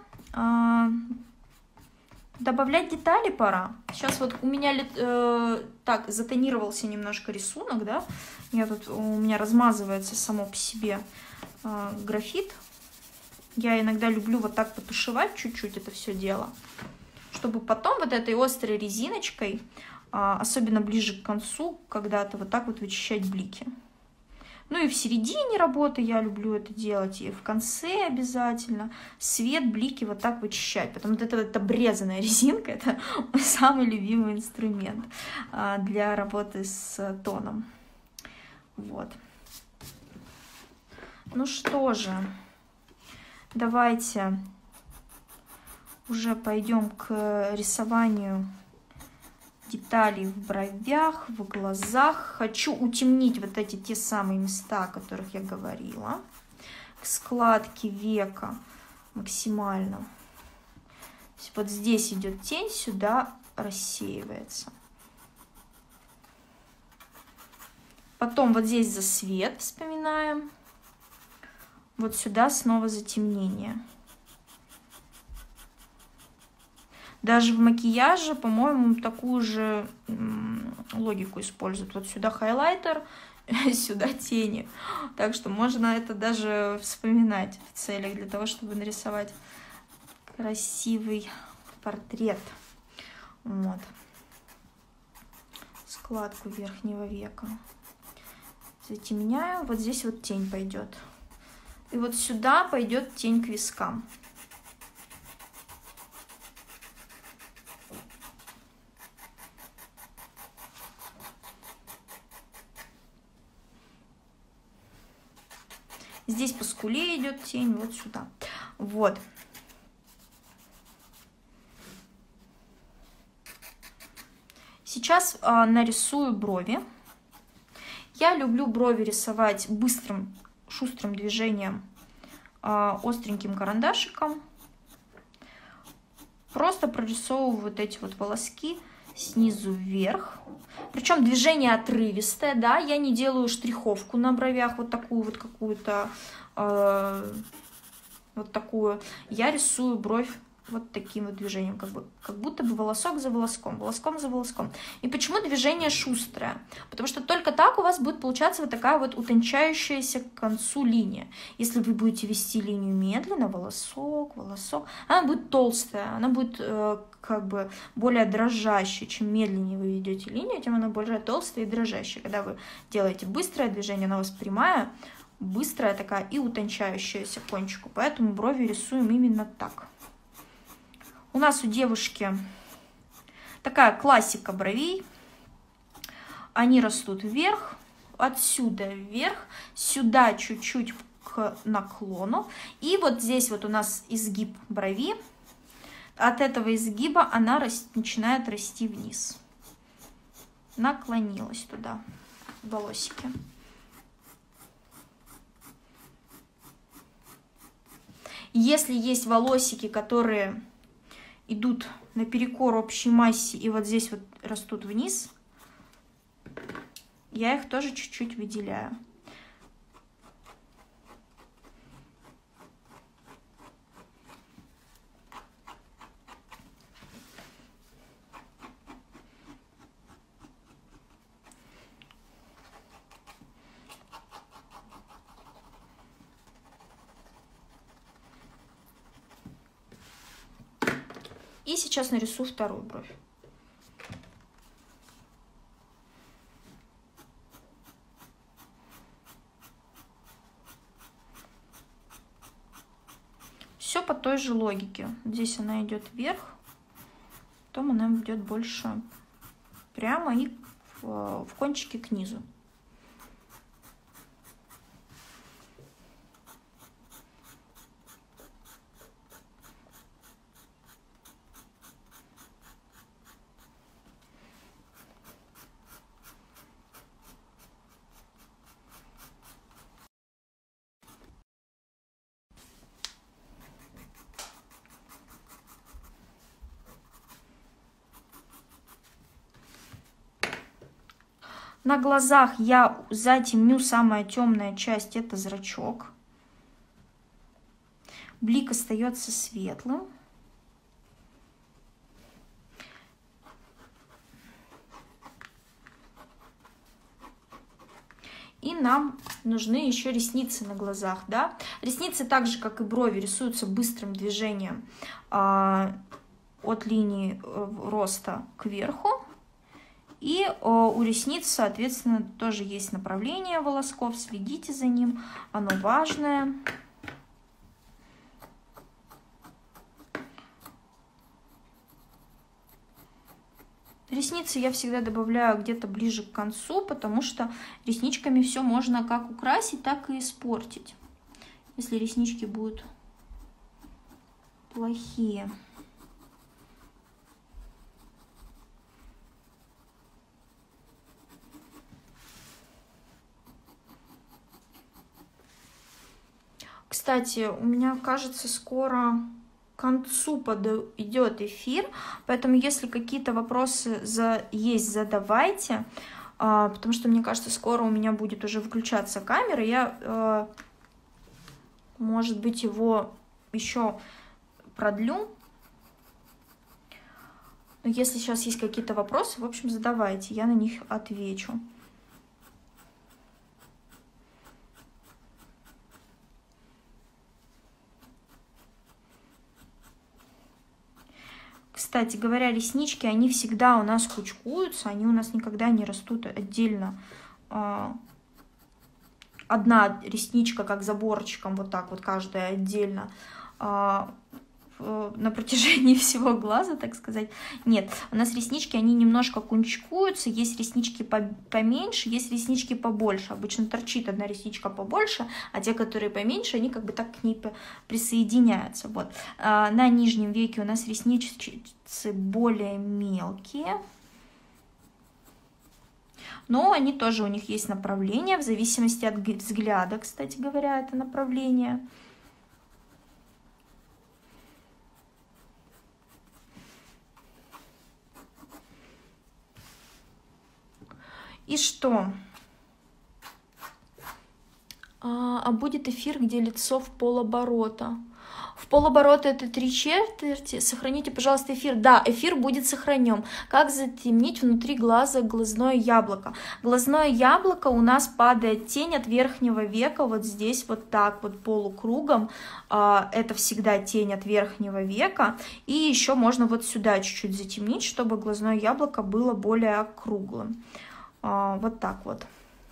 Добавлять детали пора. Сейчас вот у меня э, так затонировался немножко рисунок, да. Я тут, у меня размазывается само по себе э, графит. Я иногда люблю вот так потушевать чуть-чуть это все дело, чтобы потом вот этой острой резиночкой, э, особенно ближе к концу, когда-то вот так вот вычищать блики. Ну и в середине работы я люблю это делать, и в конце обязательно свет, блики вот так вычищать. Потому что это, это обрезанная резинка, это мой самый любимый инструмент а, для работы с тоном. Вот. Ну что же, давайте уже пойдем к рисованию деталей в бровях, в глазах. Хочу утемнить вот эти те самые места, о которых я говорила. К складке века максимально. То есть вот здесь идет тень, сюда рассеивается. Потом вот здесь за свет вспоминаем. Вот сюда снова затемнение. Даже в макияже, по-моему, такую же логику используют. Вот сюда хайлайтер, сюда тени. Так что можно это даже вспоминать в целях для того, чтобы нарисовать красивый портрет. Вот. Складку верхнего века. Затемняю. Вот здесь вот тень пойдет. И вот сюда пойдет тень к вискам. Здесь по скуле идет тень, вот сюда. Вот. Сейчас а, нарисую брови. Я люблю брови рисовать быстрым, шустрым движением, а, остреньким карандашиком. Просто прорисовываю вот эти вот волоски снизу вверх. Причем движение отрывистое, да, я не делаю штриховку на бровях, вот такую вот какую-то, э, вот такую. Я рисую бровь вот таким вот движением, как бы, как будто бы волосок за волоском, волоском за волоском. И почему движение шустрое? Потому что только так у вас будет получаться вот такая вот утончающаяся к концу линия. Если вы будете вести линию медленно, волосок, волосок, она будет толстая, она будет э, как бы более дрожащая. Чем медленнее вы ведете линию, тем она более толстая и дрожащая. Когда вы делаете быстрое движение, она у вас прямая, быстрая такая и утончающаяся к кончику. Поэтому брови рисуем именно так. У нас у девушки такая классика бровей. Они растут вверх, отсюда вверх, сюда чуть-чуть к наклону. И вот здесь вот у нас изгиб брови. От этого изгиба она рас... начинает расти вниз. Наклонилась туда, волосики. Если есть волосики, которые идут наперекор общей массе и вот здесь вот растут вниз, я их тоже чуть-чуть выделяю. И сейчас нарисую вторую бровь. Все по той же логике. Здесь она идет вверх, потом она идет больше прямо и в, в кончике к низу. На глазах я затемню самая темная часть, это зрачок. Блик остается светлым. И нам нужны еще ресницы на глазах, да? Ресницы, так же как и брови, рисуются быстрым движением э, от линии роста кверху. И о, у ресниц, соответственно, тоже есть направление волосков. Следите за ним, оно важное. Ресницы я всегда добавляю где-то ближе к концу, потому что ресничками все можно как украсить, так и испортить, если реснички будут плохие. Кстати, у меня, кажется, скоро к концу подойдет эфир, поэтому если какие-то вопросы за... есть, задавайте, а, потому что, мне кажется, скоро у меня будет уже выключаться камера, я, а, может быть, его еще продлю. Но если сейчас есть какие-то вопросы, в общем, задавайте, я на них отвечу. Кстати говоря, реснички, они всегда у нас кучкуются, они у нас никогда не растут отдельно. Одна ресничка, как заборчиком, вот так вот каждая отдельно. на протяжении всего глаза, так сказать. Нет, у нас реснички, они немножко кунчикуются, есть реснички поменьше, есть реснички побольше. Обычно торчит одна ресничка побольше, а те, которые поменьше, они как бы так к ней присоединяются. Вот. На нижнем веке у нас реснички более мелкие. Но они тоже, у них есть направление, в зависимости от взгляда, кстати говоря, это направление. И что? А, а будет эфир, где лицо в полоборота. В полоборота это три четверти. Сохраните, пожалуйста, эфир. Да, эфир будет сохранен. Как затемнить внутри глаза глазное яблоко? Глазное яблоко у нас падает тень от верхнего века. Вот здесь вот так вот полукругом. Это всегда тень от верхнего века. И еще можно вот сюда чуть-чуть затемнить, чтобы глазное яблоко было более округлым. Вот так вот.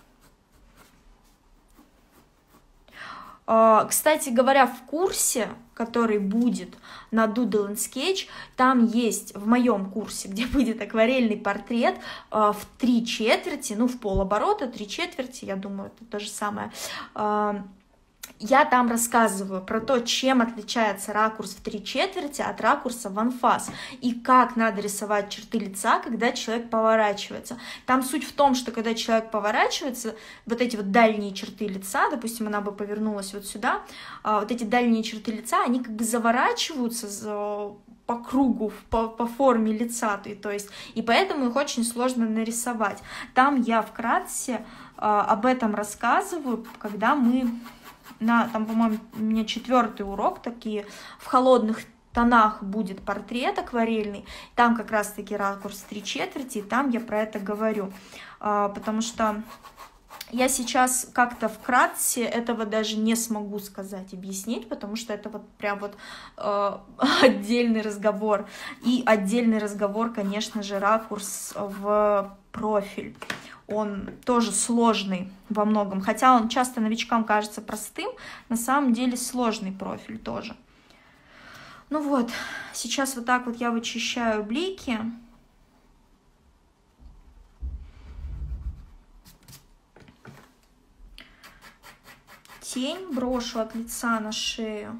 Кстати говоря, в курсе, который будет на Doodle and Sketch, там есть, в моем курсе, где будет акварельный портрет, в три четверти, ну, в полоборота, три четверти, я думаю, это то же самое. Я там рассказываю про то, чем отличается ракурс в три четверти от ракурса в анфас, и как надо рисовать черты лица, когда человек поворачивается. Там суть в том, что когда человек поворачивается, вот эти вот дальние черты лица, допустим, она бы повернулась вот сюда, вот эти дальние черты лица, они как бы заворачиваются по кругу, по, по форме лица, то есть, и поэтому их очень сложно нарисовать. Там я вкратце об этом рассказываю, когда мы... На, там, по-моему, у меня четвертый урок, такие в холодных тонах будет портрет акварельный, там как раз-таки ракурс три четверти, и там я про это говорю, а, потому что я сейчас как-то вкратце этого даже не смогу сказать, объяснить, потому что это вот прям вот э, отдельный разговор, и отдельный разговор, конечно же, ракурс в профиль. Он тоже сложный во многом, хотя он часто новичкам кажется простым, на самом деле сложный профиль тоже. Ну вот, сейчас вот так вот я вычищаю блики. Тень брошу от лица на шею.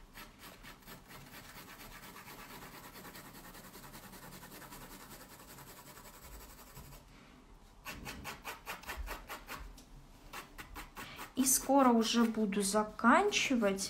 И скоро уже буду заканчивать.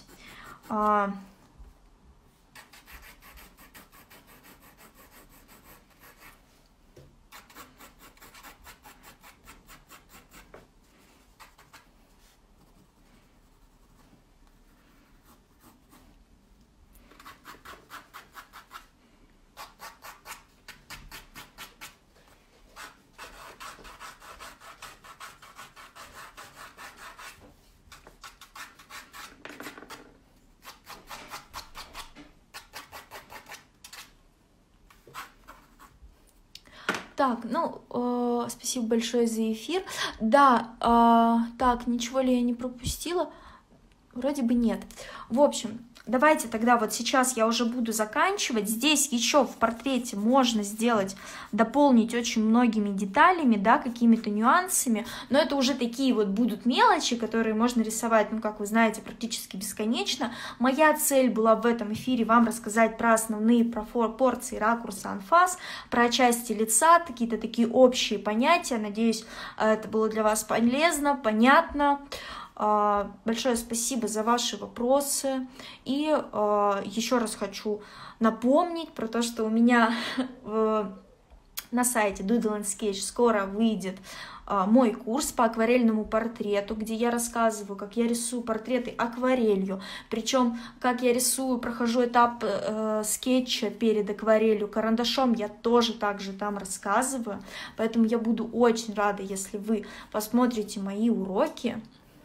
Так, ну, э, спасибо большое за эфир. Да, э, так, ничего ли я не пропустила? Вроде бы нет. В общем, давайте тогда вот сейчас я уже буду заканчивать. Здесь еще в портрете можно сделать, дополнить очень многими деталями, да, какими-то нюансами, но это уже такие вот будут мелочи, которые можно рисовать, ну, как вы знаете, практически бесконечно. Моя цель была в этом эфире вам рассказать про основные пропорции ракурса анфас, про части лица, какие-то такие общие понятия. Надеюсь, это было для вас полезно, понятно. Большое спасибо за ваши вопросы. И э, еще раз хочу напомнить про то, что у меня э, на сайте Doodle and Sketch скоро выйдет э, мой курс по акварельному портрету, где я рассказываю, как я рисую портреты акварелью. Причем, как я рисую, прохожу этап э, скетча перед акварелью карандашом, я тоже также там рассказываю. Поэтому я буду очень рада, если вы посмотрите мои уроки.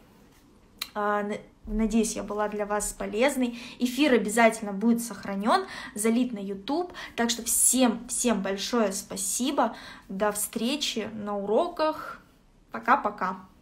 Надеюсь, я была для вас полезной. Эфир обязательно будет сохранен, залит на YouTube. Так что всем, всем большое спасибо. До встречи на уроках. Пока-пока.